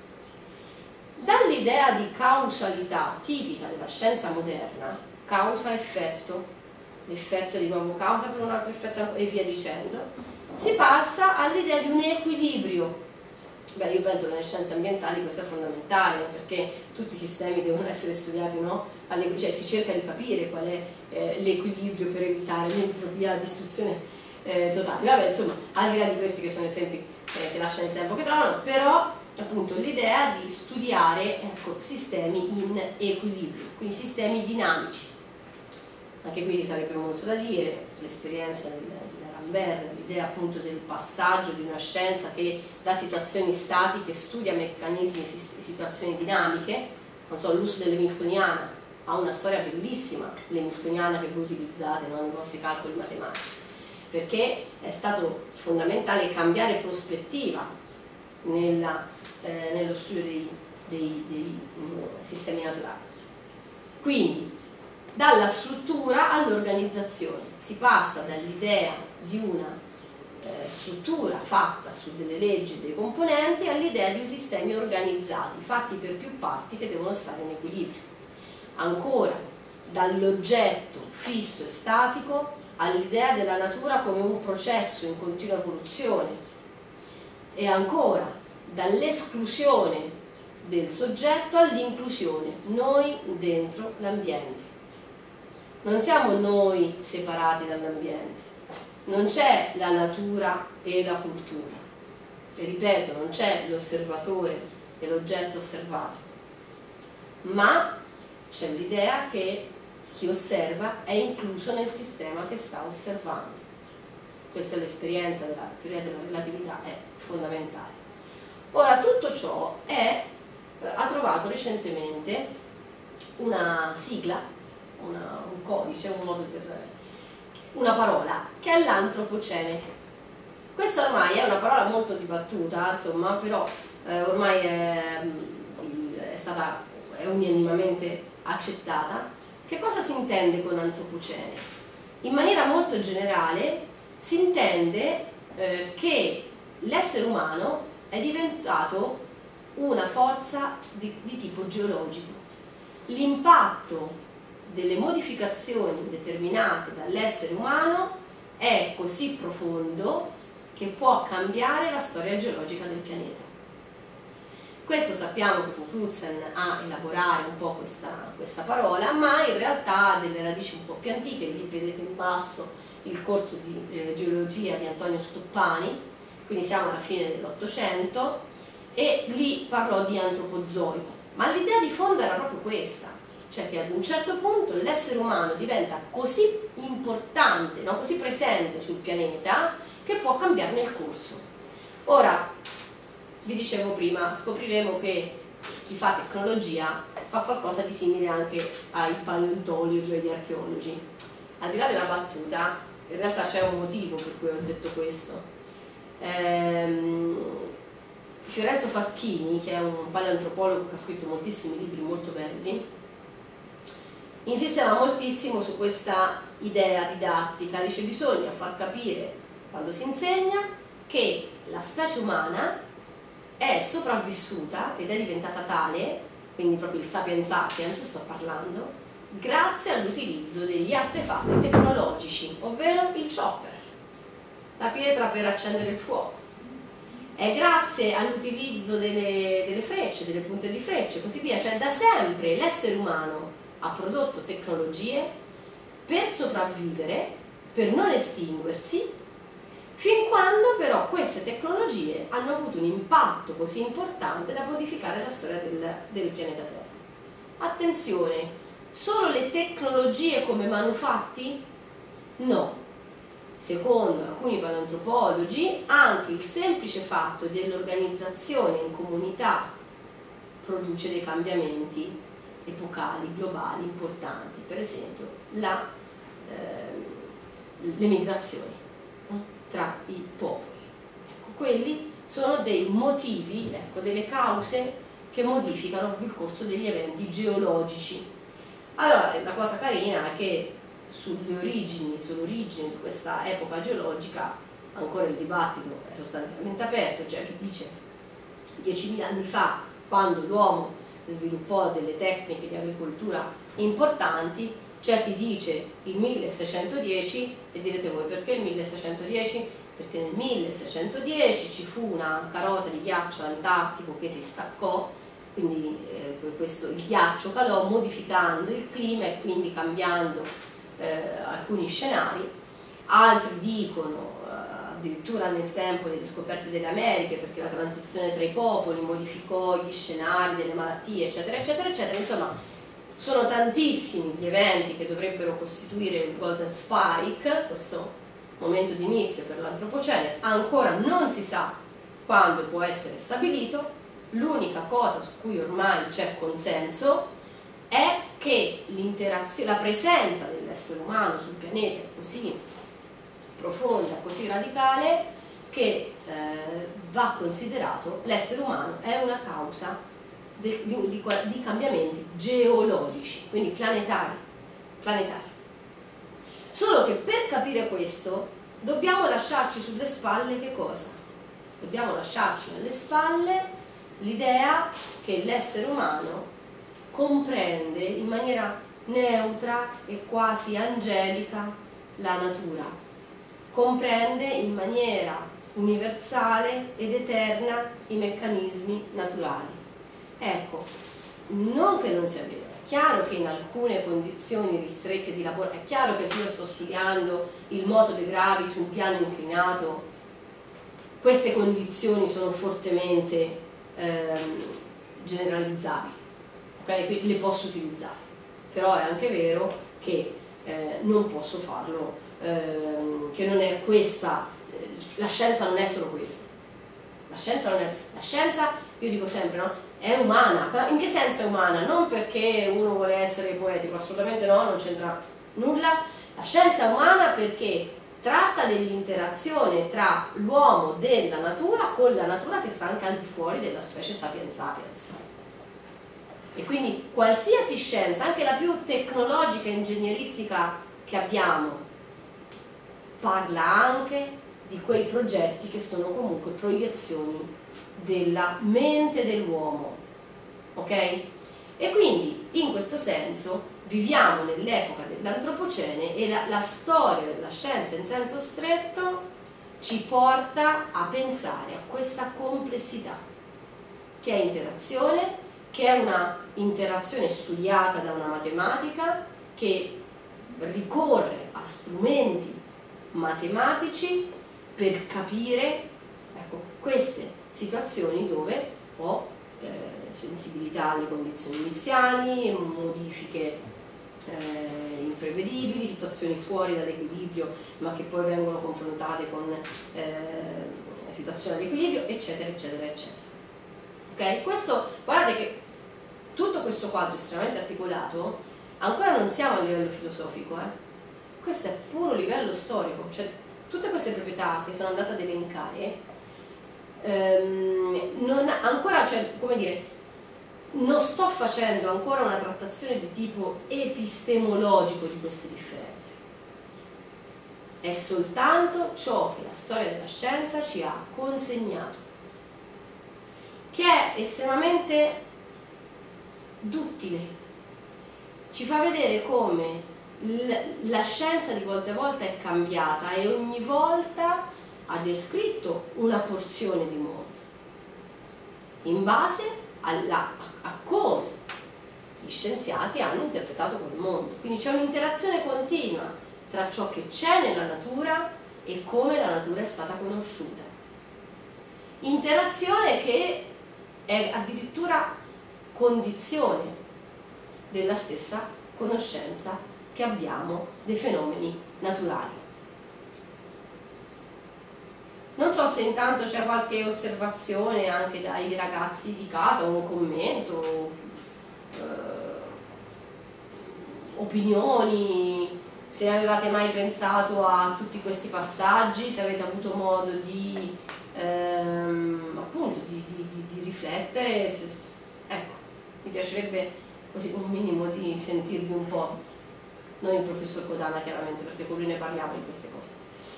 S1: Dall'idea di causalità tipica della scienza moderna, causa-effetto, l'effetto di nuovo causa per un altro effetto e via dicendo, si passa all'idea di un equilibrio. Beh, io penso che nelle scienze ambientali questo è fondamentale, perché tutti i sistemi devono essere studiati, no? Cioè si cerca di capire qual è eh, l'equilibrio per evitare l'entropia, la distruzione eh, totale. Vabbè, insomma, al di là di questi che sono esempi eh, che lasciano il tempo che trovano, però appunto l'idea di studiare ecco, sistemi in equilibrio, quindi sistemi dinamici. Anche qui ci sarebbe molto da dire, l'esperienza di D'Alembert, l'idea appunto del passaggio di una scienza che da situazioni statiche studia meccanismi, situazioni dinamiche, non so, l'uso dell'hamiltoniana ha una storia bellissima, l'hamiltoniana che voi utilizzate, no, nei vostri calcoli matematici, perché è stato fondamentale cambiare prospettiva nella, eh, nello studio dei, dei, dei um, sistemi naturali. Quindi dalla struttura all'organizzazione si passa dall'idea di una eh, struttura fatta su delle leggi e dei componenti all'idea di sistemi organizzati fatti per più parti che devono stare in equilibrio. Ancora dall'oggetto fisso e statico all'idea della natura come un processo in continua evoluzione, e ancora dall'esclusione del soggetto all'inclusione, noi dentro l'ambiente. Non siamo noi separati dall'ambiente, non c'è la natura e la cultura, e ripeto, non c'è l'osservatore e l'oggetto osservato, ma c'è l'idea che chi osserva è incluso nel sistema che sta osservando. Questa è l'esperienza della teoria della relatività, è fondamentale. Ora, tutto ciò è, ha trovato recentemente una sigla, una, un codice, un modo per, una parola, che è l'antropocene. Questa ormai è una parola molto dibattuta, insomma, però eh, ormai è, è stata è unanimamente accettata. Che cosa si intende con antropocene? In maniera molto generale si intende eh, che l'essere umano è diventato una forza di, di tipo geologico. L'impatto delle modificazioni determinate dall'essere umano è così profondo che può cambiare la storia geologica del pianeta. Questo sappiamo che fu Crutzen a elaborare un po' questa, questa parola, ma in realtà ha delle radici un po' più antiche. Lì vedete in basso il corso di eh, geologia di Antonio Stoppani, quindi siamo alla fine dell'Ottocento, e lì parlò di antropozoico. Ma l'idea di fondo era proprio questa, cioè che ad un certo punto l'essere umano diventa così importante, no? Così presente sul pianeta, che può cambiarne il corso. Ora, vi dicevo prima, scopriremo che chi fa tecnologia fa qualcosa di simile anche ai paleontologi e agli archeologi. Al di là della battuta, in realtà c'è un motivo per cui ho detto questo. Ehm, Fiorenzo Faschini, che è un paleoantropologo che ha scritto moltissimi libri molto belli, insisteva moltissimo su questa idea didattica. Dice: bisogna far capire, quando si insegna, che la specie umana è sopravvissuta ed è diventata tale, quindi proprio il sapiens sapiens sto parlando, grazie all'utilizzo degli artefatti tecnologici, ovvero il chopper, la pietra per accendere il fuoco. è grazie all'utilizzo delle, delle frecce, delle punte di frecce e così via, cioè da sempre l'essere umano ha prodotto tecnologie per sopravvivere, per non estinguersi, fin quando però queste tecnologie hanno avuto un impatto così importante da modificare la storia del, del pianeta Terra. Attenzione, solo le tecnologie come manufatti? No. Secondo alcuni paleoantropologi, anche il semplice fatto dell'organizzazione in comunità produce dei cambiamenti epocali, globali, importanti. Per esempio, la, eh, le migrazioni tra i popoli. Ecco, quelli sono dei motivi, ecco, delle cause che modificano il corso degli eventi geologici. Allora, la cosa carina è che sulle origini, sull'origine di questa epoca geologica ancora il dibattito è sostanzialmente aperto. C'è chi dice diecimila anni fa, quando l'uomo sviluppò delle tecniche di agricoltura importanti, c'è chi dice il milleseicentodieci, e direte voi perché il milleseicentodieci? Perché nel milleseicentodieci ci fu una carota di ghiaccio antartico che si staccò, quindi eh, questo, il ghiaccio calò modificando il clima e quindi cambiando Eh, alcuni scenari. Altri dicono eh, addirittura nel tempo delle scoperte delle Americhe, perché la transizione tra i popoli modificò gli scenari delle malattie, eccetera eccetera eccetera. Insomma, sono tantissimi gli eventi che dovrebbero costituire il Golden Spike, questo momento di inizio per l'antropocene. Ancora non si sa quando può essere stabilito. L'unica cosa su cui ormai c'è consenso è che la presenza dell'essere umano sul pianeta è così profonda, così radicale, che eh, va considerato l'essere umano è una causa di, di, di, di cambiamenti geologici, quindi planetari, planetari. Solo che per capire questo dobbiamo lasciarci sulle spalle che cosa? Dobbiamo lasciarci alle spalle l'idea che l'essere umano comprende in maniera neutra e quasi angelica la natura, comprende in maniera universale ed eterna i meccanismi naturali. Ecco, non che non sia vero, è chiaro che in alcune condizioni ristrette di lavoro, è chiaro che se io sto studiando il moto dei gravi su un piano inclinato, queste condizioni sono fortemente ehm, generalizzabili. Okay? Le posso utilizzare, però è anche vero che eh, non posso farlo, ehm, che non è questa, eh, la scienza non è solo questo, la scienza non è, la scienza, io dico sempre, no? È umana. Ma in che senso è umana? Non perché uno vuole essere poetico, assolutamente no, non c'entra nulla. La scienza è umana perché tratta dell'interazione tra l'uomo della natura con la natura che sta anche al di fuori della specie sapiens sapiens. E quindi qualsiasi scienza, anche la più tecnologica e ingegneristica che abbiamo, parla anche di quei progetti che sono comunque proiezioni della mente dell'uomo, ok? E quindi in questo senso viviamo nell'epoca dell'antropocene e la, la storia della scienza in senso stretto ci porta a pensare a questa complessità che è interazione, che è una interazione studiata da una matematica che ricorre a strumenti matematici per capire, ecco, queste situazioni dove ho eh, sensibilità alle condizioni iniziali, modifiche eh, imprevedibili, situazioni fuori dall'equilibrio ma che poi vengono confrontate con eh, situazioni ad equilibrio, eccetera eccetera eccetera. Okay? Questo, guardate che tutto questo quadro estremamente articolato ancora non siamo a livello filosofico, eh? Questo è puro livello storico, cioè tutte queste proprietà che sono andate ad elencare ehm, non ancora, cioè, come dire, non sto facendo ancora una trattazione di tipo epistemologico di queste differenze, è soltanto ciò che la storia della scienza ci ha consegnato, che è estremamente duttile, ci fa vedere come la scienza di volta a volta è cambiata e ogni volta ha descritto una porzione di mondo, in base alla, a, a come gli scienziati hanno interpretato quel mondo. Quindi c'è un'interazione continua tra ciò che c'è nella natura e come la natura è stata conosciuta. Interazione che è addirittura condizione della stessa conoscenza che abbiamo dei fenomeni naturali. Non so se intanto c'è qualche osservazione anche dai ragazzi di casa, un commento, eh, opinioni, se avevate mai pensato a tutti questi passaggi, se avete avuto modo di, ehm, appunto, di, di, di, di riflettere. Se, ecco, mi piacerebbe così un minimo di sentirvi un po', non il professor Codana chiaramente, perché con lui ne parliamo di queste cose.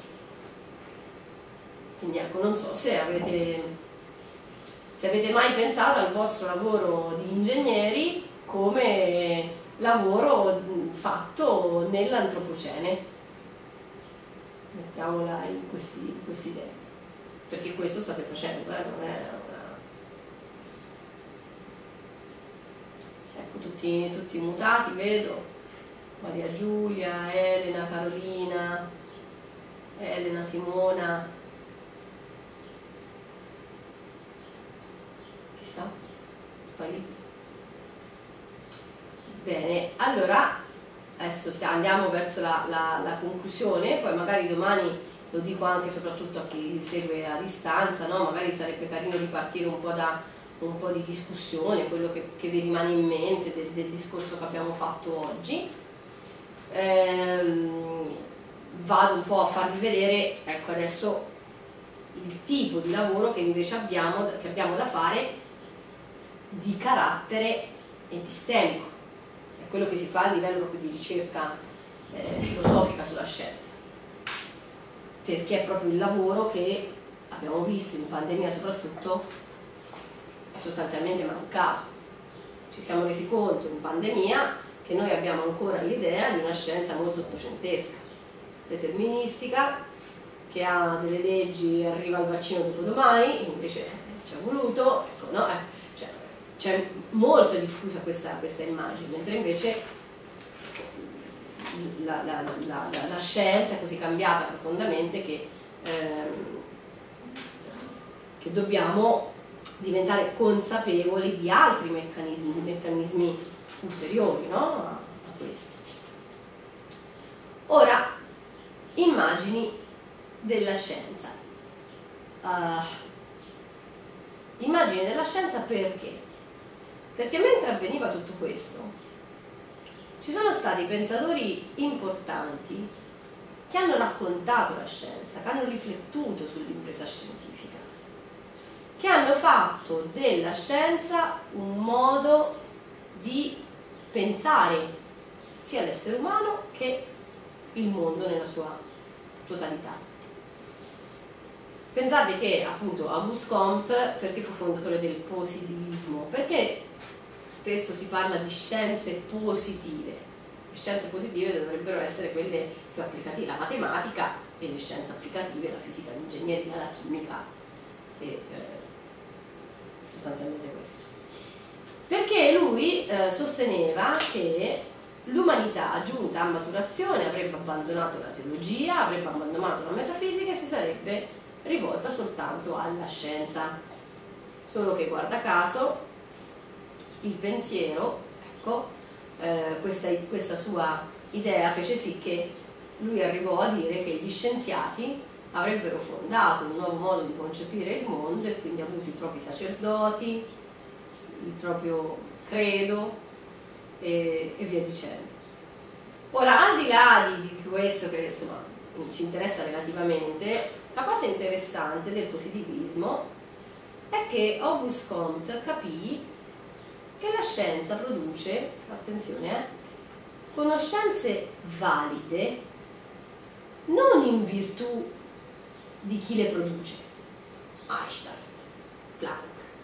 S1: Quindi ecco, non so se avete, se avete mai pensato al vostro lavoro di ingegneri come lavoro fatto nell'antropocene. Mettiamola in questi, queste idee, perché questo state facendo, eh? Non è una... Ecco, tutti, tutti mutati, vedo. Maria Giulia, Elena, Carolina, Elena, Simona. Chissà, spariti. Bene, allora adesso se andiamo verso la, la, la conclusione, poi magari domani lo dico anche soprattutto a chi segue a distanza, no? Magari sarebbe carino ripartire un po' da un po' di discussione, quello che, che vi rimane in mente del, del discorso che abbiamo fatto oggi. Ehm, vado un po' a farvi vedere, ecco adesso, il tipo di lavoro che invece abbiamo, che abbiamo da fare di carattere epistemico. È quello che si fa a livello proprio di ricerca eh, filosofica sulla scienza, perché è proprio il lavoro che abbiamo visto in pandemia soprattutto è sostanzialmente mancato. Ci siamo resi conto in pandemia che noi abbiamo ancora l'idea di una scienza molto ottocentesca, deterministica, che ha delle leggi, arriva al vaccino dopodomani, invece ci è voluto, ecco, no? Eh, cioè, c'è molto diffusa questa, questa immagine, mentre invece la, la, la, la, la scienza è così cambiata profondamente che, ehm, che dobbiamo diventare consapevoli di altri meccanismi, di meccanismi ulteriori, no? a, a questo. Ora, immagini della scienza. Uh, immagini della scienza perché? Perché mentre avveniva tutto questo, ci sono stati pensatori importanti che hanno raccontato la scienza, che hanno riflettuto sull'impresa scientifica, che hanno fatto della scienza un modo di pensare sia l'essere umano che il mondo nella sua totalità. Pensate che appunto Auguste Comte, perché fu fondatore del positivismo? Perché spesso si parla di scienze positive. Le scienze positive dovrebbero essere quelle più applicative, la matematica, e le scienze applicative, la fisica, l'ingegneria, la chimica e eh, sostanzialmente questo. Perché lui eh, sosteneva che l'umanità giunta a maturazione avrebbe abbandonato la teologia, avrebbe abbandonato la metafisica e si sarebbe rivolta soltanto alla scienza. Solo che, guarda caso, il pensiero, ecco, eh, questa, questa sua idea fece sì che lui arrivò a dire che gli scienziati avrebbero fondato un nuovo modo di concepire il mondo e quindi avuto i propri sacerdoti, il proprio credo e, e via dicendo. Ora, al di là di, di questo che insomma ci interessa relativamente, la cosa interessante del positivismo è che Auguste Comte capì che la scienza produce, attenzione, eh, conoscenze valide non in virtù di chi le produce, Einstein, Planck,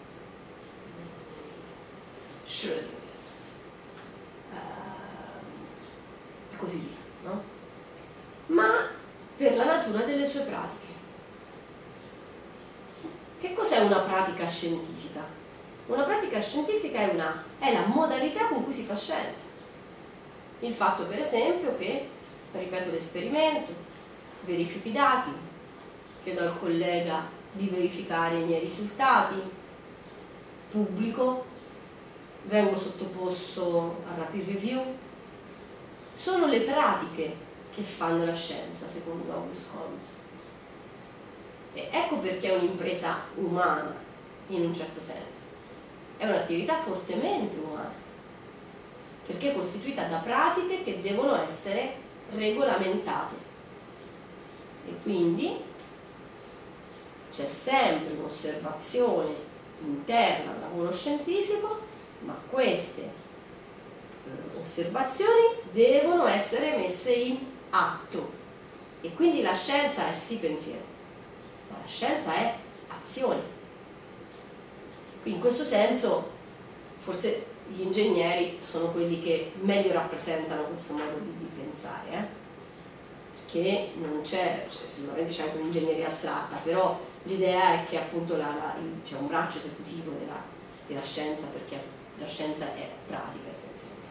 S1: Schrödinger uh, e così via, no? Ma per la natura delle sue pratiche. Che cos'è una pratica scientifica? Una pratica scientifica è, una, è la modalità con cui si fa scienza. Il fatto per esempio che, ripeto l'esperimento, verifico i dati, chiedo al collega di verificare i miei risultati, pubblico, vengo sottoposto a rapid review. Sono le pratiche che fanno la scienza, secondo Auguste Comte. E ecco perché è un'impresa umana, in un certo senso. È un'attività fortemente umana, perché è costituita da pratiche che devono essere regolamentate. E quindi c'è sempre un'osservazione interna al lavoro scientifico, ma queste eh, osservazioni devono essere messe in atto. E quindi la scienza è sì pensiero, ma la scienza è azione. Quindi in questo senso forse gli ingegneri sono quelli che meglio rappresentano questo modo di, di pensare, eh? Perché non c'è, cioè, sicuramente c'è anche un'ingegneria astratta, però l'idea è che appunto c'è un braccio esecutivo della, della scienza, perché la scienza è pratica essenzialmente.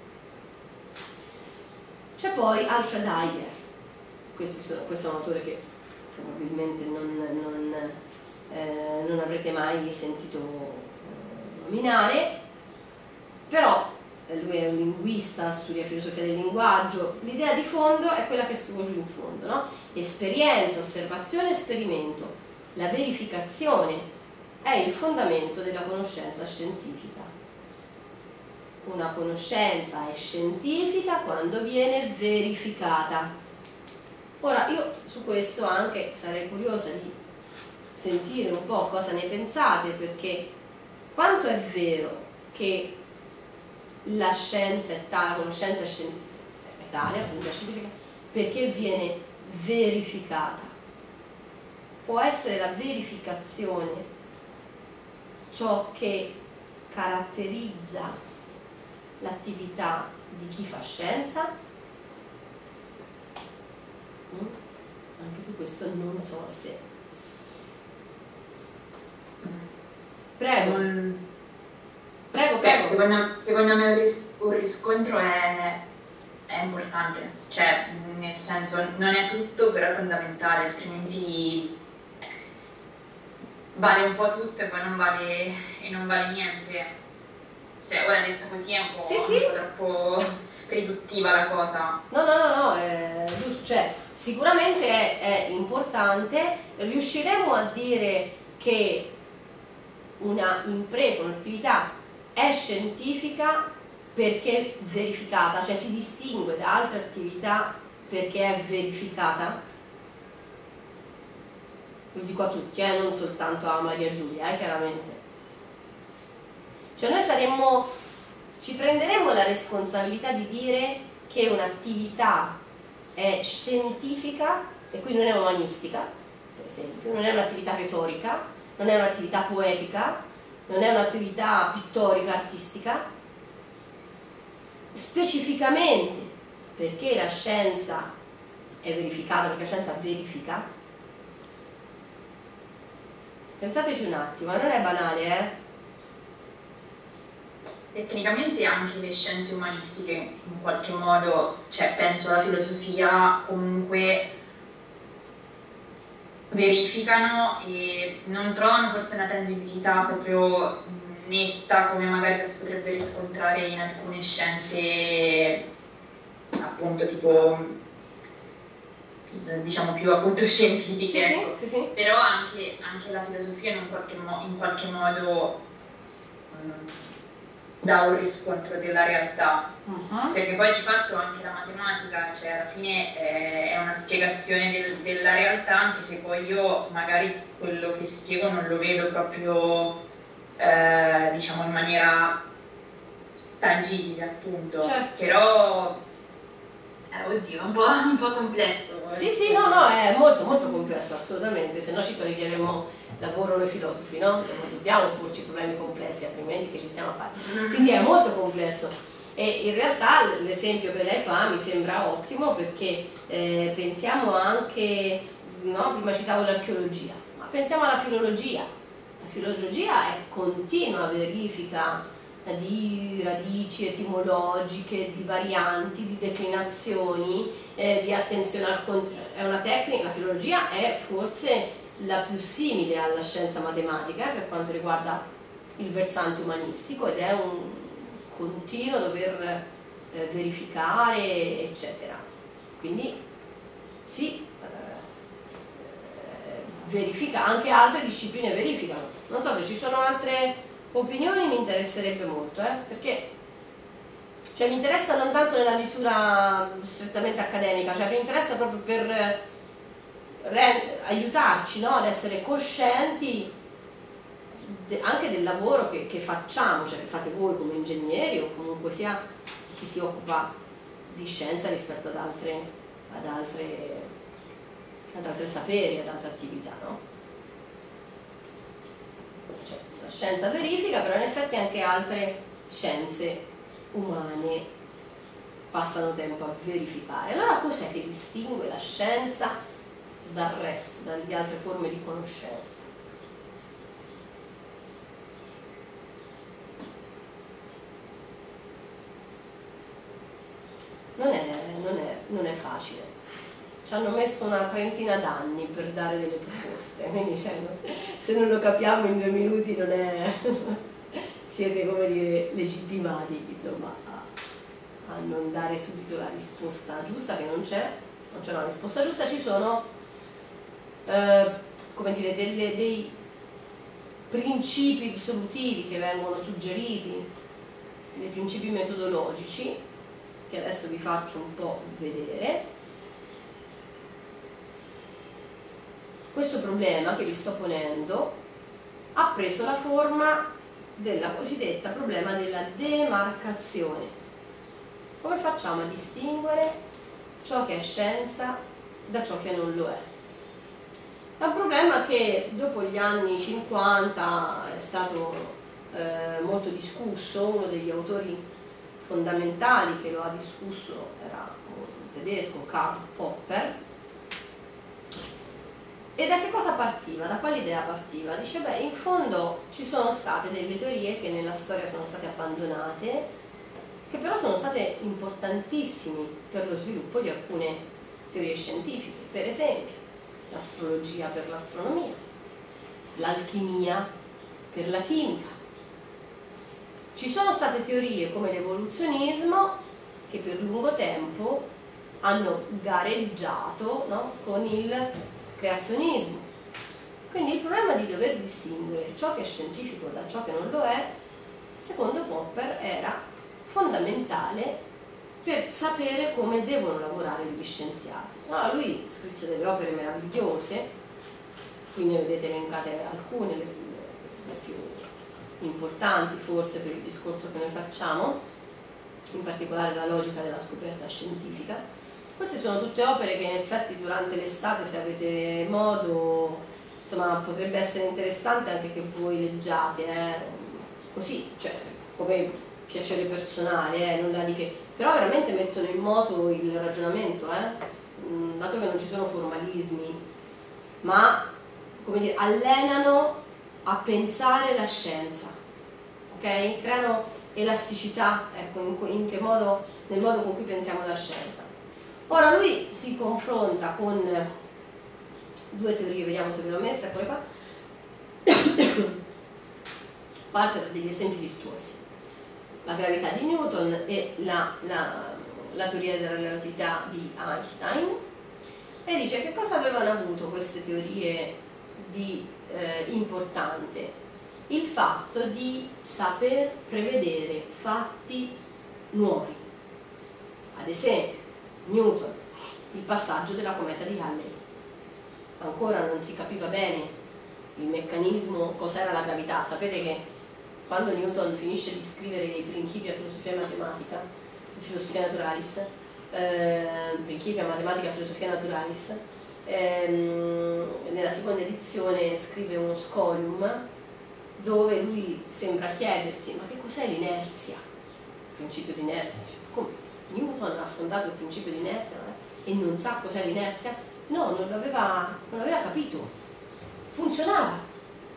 S1: C'è poi Alfred Heidegger, questo, questo è un autore che probabilmente non, non, eh, non avrete mai sentito eh, nominare, però eh, lui è un linguista, studia filosofia del linguaggio. L'idea di fondo è quella che scrivo giù in fondo, no? Esperienza, osservazione, esperimento. La verificazione è il fondamento della conoscenza scientifica. Una conoscenza è scientifica quando viene verificata. Ora, io su questo anche sarei curiosa di sentire un po' cosa ne pensate, perché quanto è vero che la scienza è tale, la conoscenza è tale, appunto, scientifica, perché viene verificata. Può essere la verificazione ciò che caratterizza l'attività di chi fa scienza? Anche su questo non so se. Prego. Prego, prego.
S4: Beh, secondo, secondo me un, ris un riscontro è, è importante, cioè nel senso non è tutto, però è fondamentale, altrimenti vale un po' tutto e poi non vale, e non vale niente. Cioè, ora detto così è un po',
S1: sì, sì.
S4: un po' troppo riduttiva la cosa.
S1: No, no, no, no, è giusto, cioè sicuramente è, è importante. Riusciremo a dire che una impresa, un'attività è scientifica perché verificata, cioè si distingue da altre attività perché è verificata? Lo dico a tutti, eh, non soltanto a Maria Giulia, eh, chiaramente. Cioè noi saremmo, ci prenderemo la responsabilità di dire che un'attività è scientifica e quindi non è umanistica, per esempio, non è un'attività retorica, non è un'attività poetica, non è un'attività pittorica, artistica, specificamente perché la scienza è verificata, perché la scienza verifica. Pensateci un attimo, non è banale, eh?
S4: Tecnicamente anche le scienze umanistiche in qualche modo, cioè penso alla filosofia, comunque verificano e non trovano forse una tangibilità proprio netta come magari si potrebbe riscontrare in alcune scienze appunto tipo diciamo più appunto scientifiche,
S1: sì,
S4: ecco.
S1: Sì, sì, sì.
S4: Però anche, anche la filosofia in qualche, mo in qualche modo um, dà un riscontro della realtà, uh-huh. Perché poi di fatto anche la matematica, cioè alla fine è, è una spiegazione del, della realtà, anche se poi io magari quello che spiego non lo vedo proprio eh, diciamo in maniera tangibile, appunto, certo. Però eh, oddio, è un po', un po' complesso.
S1: Sì, sì, no, no, è molto molto complesso, assolutamente, se no ci toglieremo lavoro noi filosofi, no? Dobbiamo porci problemi complessi, altrimenti che ci stiamo a fare? Sì, sì, è molto complesso. E in realtà l'esempio che lei fa mi sembra ottimo, perché eh, pensiamo anche, no? Prima citavo l'archeologia, ma pensiamo alla filologia. La filologia è continua verifica di radici etimologiche, di varianti, di declinazioni, eh, di attenzione al concetto. È una tecnica, la filologia è forse la più simile alla scienza matematica eh, per quanto riguarda il versante umanistico, ed è un continuo dover eh, verificare, eccetera. Quindi sì, eh, verifica, anche altre discipline verificano. Non so se ci sono altre opinioni, mi interesserebbe molto, eh? Perché cioè, mi interessa non tanto nella misura strettamente accademica, cioè mi interessa proprio per aiutarci, no? Ad essere coscienti de anche del lavoro che, che facciamo, cioè che fate voi come ingegneri o comunque sia chi si occupa di scienza rispetto ad altre, ad altre, ad altre saperi, ad altre attività, no? Cioè, la scienza verifica, però in effetti anche altre scienze umane passano tempo a verificare. Allora cos'è che distingue la scienza dal resto, dalle altre forme di conoscenza? Non è, non è, non è facile. Ci hanno messo una trentina d'anni per dare delle proposte, quindi cioè, se non lo capiamo in due minuti non è siete, come dire, legittimati, insomma, a, a non dare subito la risposta giusta, che non c'è, non c'è una risposta giusta, ci sono eh, come dire, delle, dei principi risolutivi che vengono suggeriti, dei principi metodologici, che adesso vi faccio un po' vedere. Questo problema che vi sto ponendo ha preso la forma della cosiddetta problema della demarcazione. Come facciamo a distinguere ciò che è scienza da ciò che non lo è? È un problema che dopo gli anni cinquanta è stato eh, molto discusso. Uno degli autori fondamentali che lo ha discusso era un tedesco, Karl Popper. E da che cosa partiva? Da quale idea partiva? Dice, beh, in fondo ci sono state delle teorie che nella storia sono state abbandonate, che però sono state importantissime per lo sviluppo di alcune teorie scientifiche, per esempio l'astrologia per l'astronomia, l'alchimia per la chimica. Ci sono state teorie come l'evoluzionismo che per lungo tempo hanno gareggiato, no, con il creazionismo. Quindi il problema di dover distinguere ciò che è scientifico da ciò che non lo è, secondo Popper, era fondamentale per sapere come devono lavorare gli scienziati. Allora lui scrisse delle opere meravigliose, qui ne vedete elencate alcune, le, le più importanti forse per il discorso che noi facciamo, in particolare la logica della scoperta scientifica. Queste sono tutte opere che in effetti durante l'estate, se avete modo, insomma, potrebbe essere interessante anche che voi leggiate, eh? Così, cioè, come piacere personale, eh? Nulla di che, però veramente mettono in moto il ragionamento, eh? Dato che non ci sono formalismi, ma, come dire, allenano a pensare la scienza, ok? Creano elasticità, ecco, in, in che modo, nel modo con cui pensiamo la scienza. Ora lui si confronta con due teorie, vediamo se ve l'ho messa, eccole qua. Parte da degli esempi virtuosi: la gravità di Newton e la, la, la teoria della relatività di Einstein, e dice che cosa avevano avuto queste teorie di eh, importante? Il fatto di saper prevedere fatti nuovi. Ad esempio, Newton, il passaggio della cometa di Halley. Ancora non si capiva bene il meccanismo, cos'era la gravità. Sapete che quando Newton finisce di scrivere i Principia Filosofia Matematica, Filosofia Naturalis, eh, Principia Matematica Filosofia Naturalis, ehm, nella seconda edizione scrive uno scholium dove lui sembra chiedersi: ma che cos'è l'inerzia? Il principio di inerzia. Come? Newton ha affondato il principio di inerzia eh? e non sa cos'è l'inerzia? No, non l'aveva non l'aveva capito. Funzionava.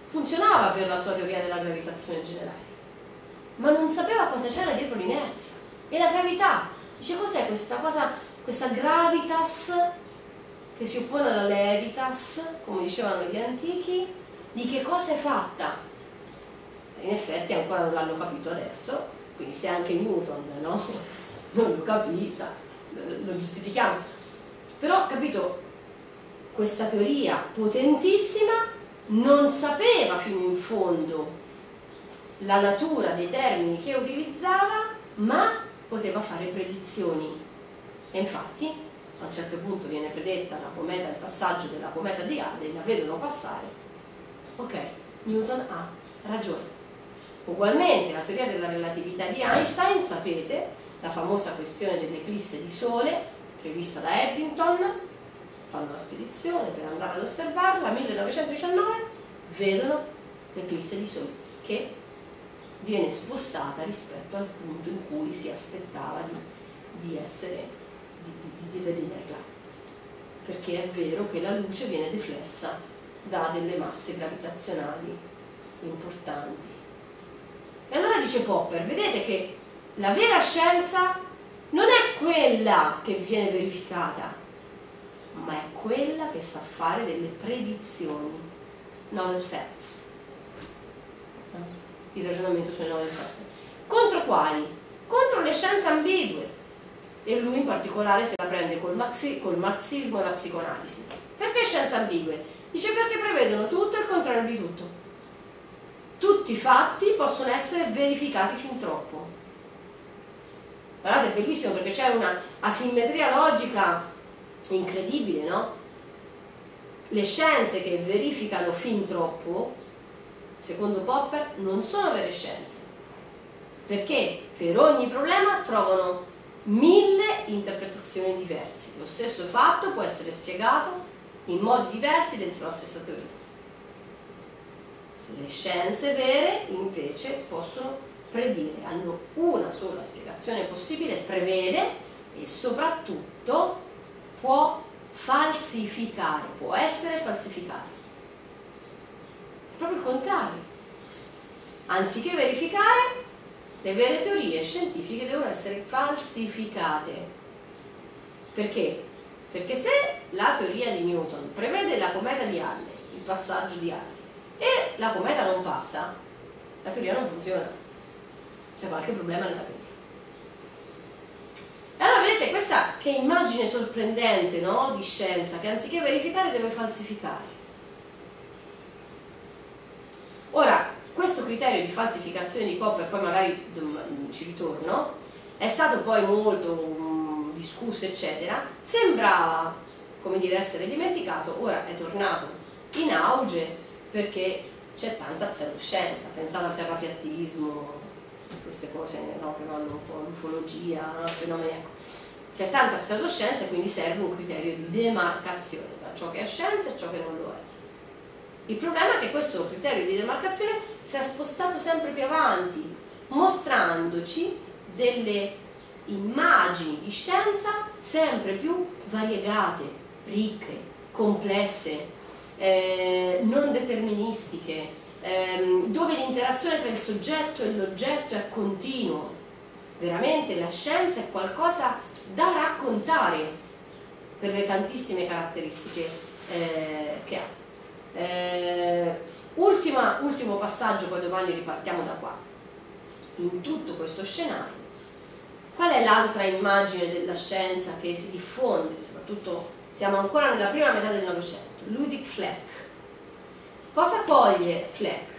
S1: funzionava per la sua teoria della gravitazione generale, ma non sapeva cosa c'era dietro l'inerzia e la gravità. Dice, cos'è questa cosa, questa gravitas che si oppone alla levitas, come dicevano gli antichi, di che cosa è fatta? In effetti ancora non l'hanno capito adesso, quindi se anche Newton, no? Non lo capizza, lo giustifichiamo. Però, capito, questa teoria potentissima non sapeva fino in fondo la natura dei termini che utilizzava, ma poteva fare predizioni. E infatti a un certo punto viene predetta la cometa, il passaggio della cometa di Halley, la vedono passare. Ok, Newton ha ragione. Ugualmente la teoria della relatività di Einstein, sapete, la famosa questione dell'eclisse di sole prevista da Eddington, fanno la spedizione per andare ad osservarla, millenovecentodiciannove, vedono l'eclisse di sole che viene spostata rispetto al punto in cui si aspettava di, di essere, di, di, di vederla, perché è vero che la luce viene deflessa da delle masse gravitazionali importanti. E allora dice Popper, vedete che la vera scienza non è quella che viene verificata, ma è quella che sa fare delle predizioni, novel facts. Il ragionamento sulle novel facts. Contro quali? Contro le scienze ambigue. E lui in particolare se la prende col, marxi, col marxismo e la psicoanalisi. Perché scienze ambigue? Dice perché prevedono tutto e il contrario di tutto. Tutti i fatti possono essere verificati fin troppo. Guardate, è bellissimo perché c'è una asimmetria logica incredibile, no? Le scienze che verificano fin troppo, secondo Popper, non sono vere scienze, perché per ogni problema trovano mille interpretazioni diverse. Lo stesso fatto può essere spiegato in modi diversi dentro la stessa teoria. Le scienze vere invece possono predire, hanno una sola spiegazione possibile, prevede e soprattutto può falsificare, può essere falsificata. È proprio il contrario. Anziché verificare, le vere teorie scientifiche devono essere falsificate. Perché? Perché se la teoria di Newton prevede la cometa di Halley, il passaggio di Halley, e la cometa non passa, la teoria non funziona. C'è qualche problema nella teoria. E allora vedete questa che immagine sorprendente, no? Di scienza che anziché verificare deve falsificare. Ora, questo criterio di falsificazione di Popper, poi magari ci ritorno, è stato poi molto um, discusso eccetera, sembrava, come dire, essere dimenticato, ora è tornato in auge perché c'è tanta pseudoscienza. Pensate al terrapiattismo, queste cose, no, che vanno un po' l'ufologia, fenomeni, ecco. C'è tanta pseudoscienza e quindi serve un criterio di demarcazione tra ciò che è scienza e ciò che non lo è. Il problema è che questo criterio di demarcazione si è spostato sempre più avanti, mostrandoci delle immagini di scienza sempre più variegate, ricche, complesse, eh, non deterministiche, ehm, dove l'interazione tra il soggetto e l'oggetto è continuo. Veramente la scienza è qualcosa da raccontare per le tantissime caratteristiche eh, che ha. Eh, ultima, ultimo passaggio, poi domani ripartiamo da qua. In tutto questo scenario, qual è l'altra immagine della scienza che si diffonde? Soprattutto siamo ancora nella prima metà del Novecento. Ludwig Fleck. Cosa coglie Fleck?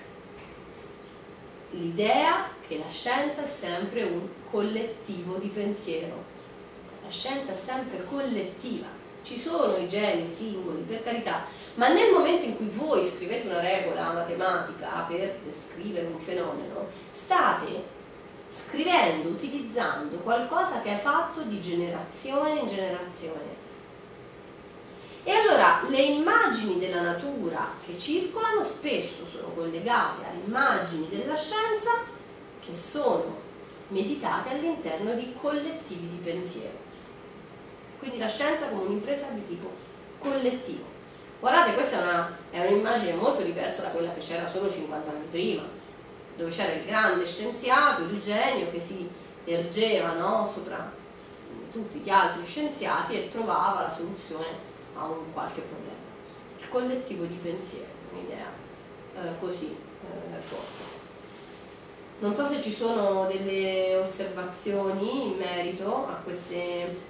S1: L'idea che la scienza è sempre un collettivo di pensiero. La scienza è sempre collettiva. Ci sono i geni singoli, per carità, ma nel momento in cui voi scrivete una regola matematica per descrivere un fenomeno, state scrivendo, utilizzando qualcosa che è fatto di generazione in generazione. E allora le immagini della natura che circolano spesso sono collegate a immagini della scienza che sono meditate all'interno di collettivi di pensiero. Quindi la scienza come un'impresa di tipo collettivo. Guardate, questa è una, è un'immagine molto diversa da quella che c'era solo cinquanta anni prima, dove c'era il grande scienziato, il genio che si ergeva, no, sopra tutti gli altri scienziati e trovava la soluzione a un qualche problema. Il collettivo di pensiero, un'idea eh, così eh, forte. Non so se ci sono delle osservazioni in merito a queste,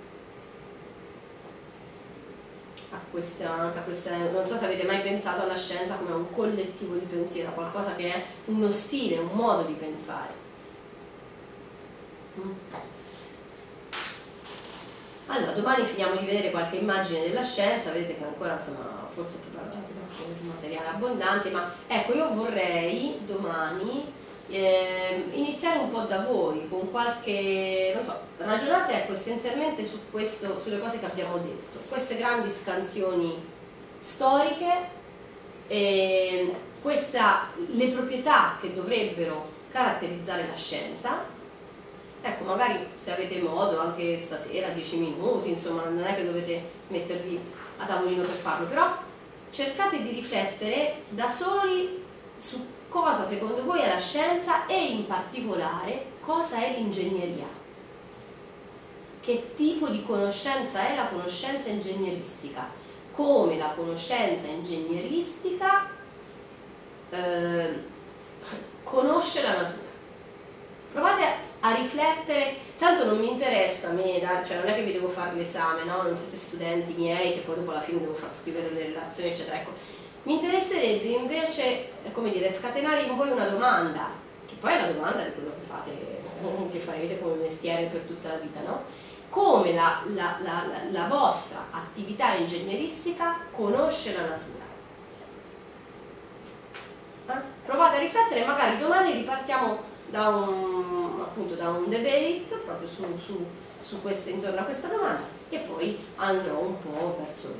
S1: a questa, anche a questa, non so se avete mai pensato alla scienza come a un collettivo di pensiero, qualcosa che è uno stile, un modo di pensare. Mm. Allora, domani finiamo di vedere qualche immagine della scienza, vedete che ancora, insomma, forse ho preparato anche troppo materiale abbondante, ma ecco, io vorrei domani eh, iniziare un po' da voi, con qualche, non so, ragionate ecco, essenzialmente su questo, sulle cose che abbiamo detto, queste grandi scansioni storiche, eh, questa, le proprietà che dovrebbero caratterizzare la scienza. Ecco, magari se avete modo anche stasera, dieci minuti, insomma, non è che dovete mettervi a tavolino per farlo, però cercate di riflettere da soli su cosa secondo voi è la scienza e in particolare cosa è l'ingegneria. Che tipo di conoscenza è la conoscenza ingegneristica? Come la conoscenza ingegneristica eh, conosce la natura. Provate a a riflettere, tanto non mi interessa a me, cioè non è che vi devo fare l'esame, no? Non siete studenti miei che poi dopo alla fine devo far scrivere le relazioni eccetera, ecco. Mi interesserebbe invece, come dire, scatenare in voi una domanda, che poi è la domanda di quello che fate, che farete come mestiere per tutta la vita, no? Come la, la, la, la vostra attività ingegneristica conosce la natura. Eh? Provate a riflettere e magari domani ripartiamo da un, appunto, da un debate proprio su, su, su queste, intorno a questa domanda e poi andrò un po' verso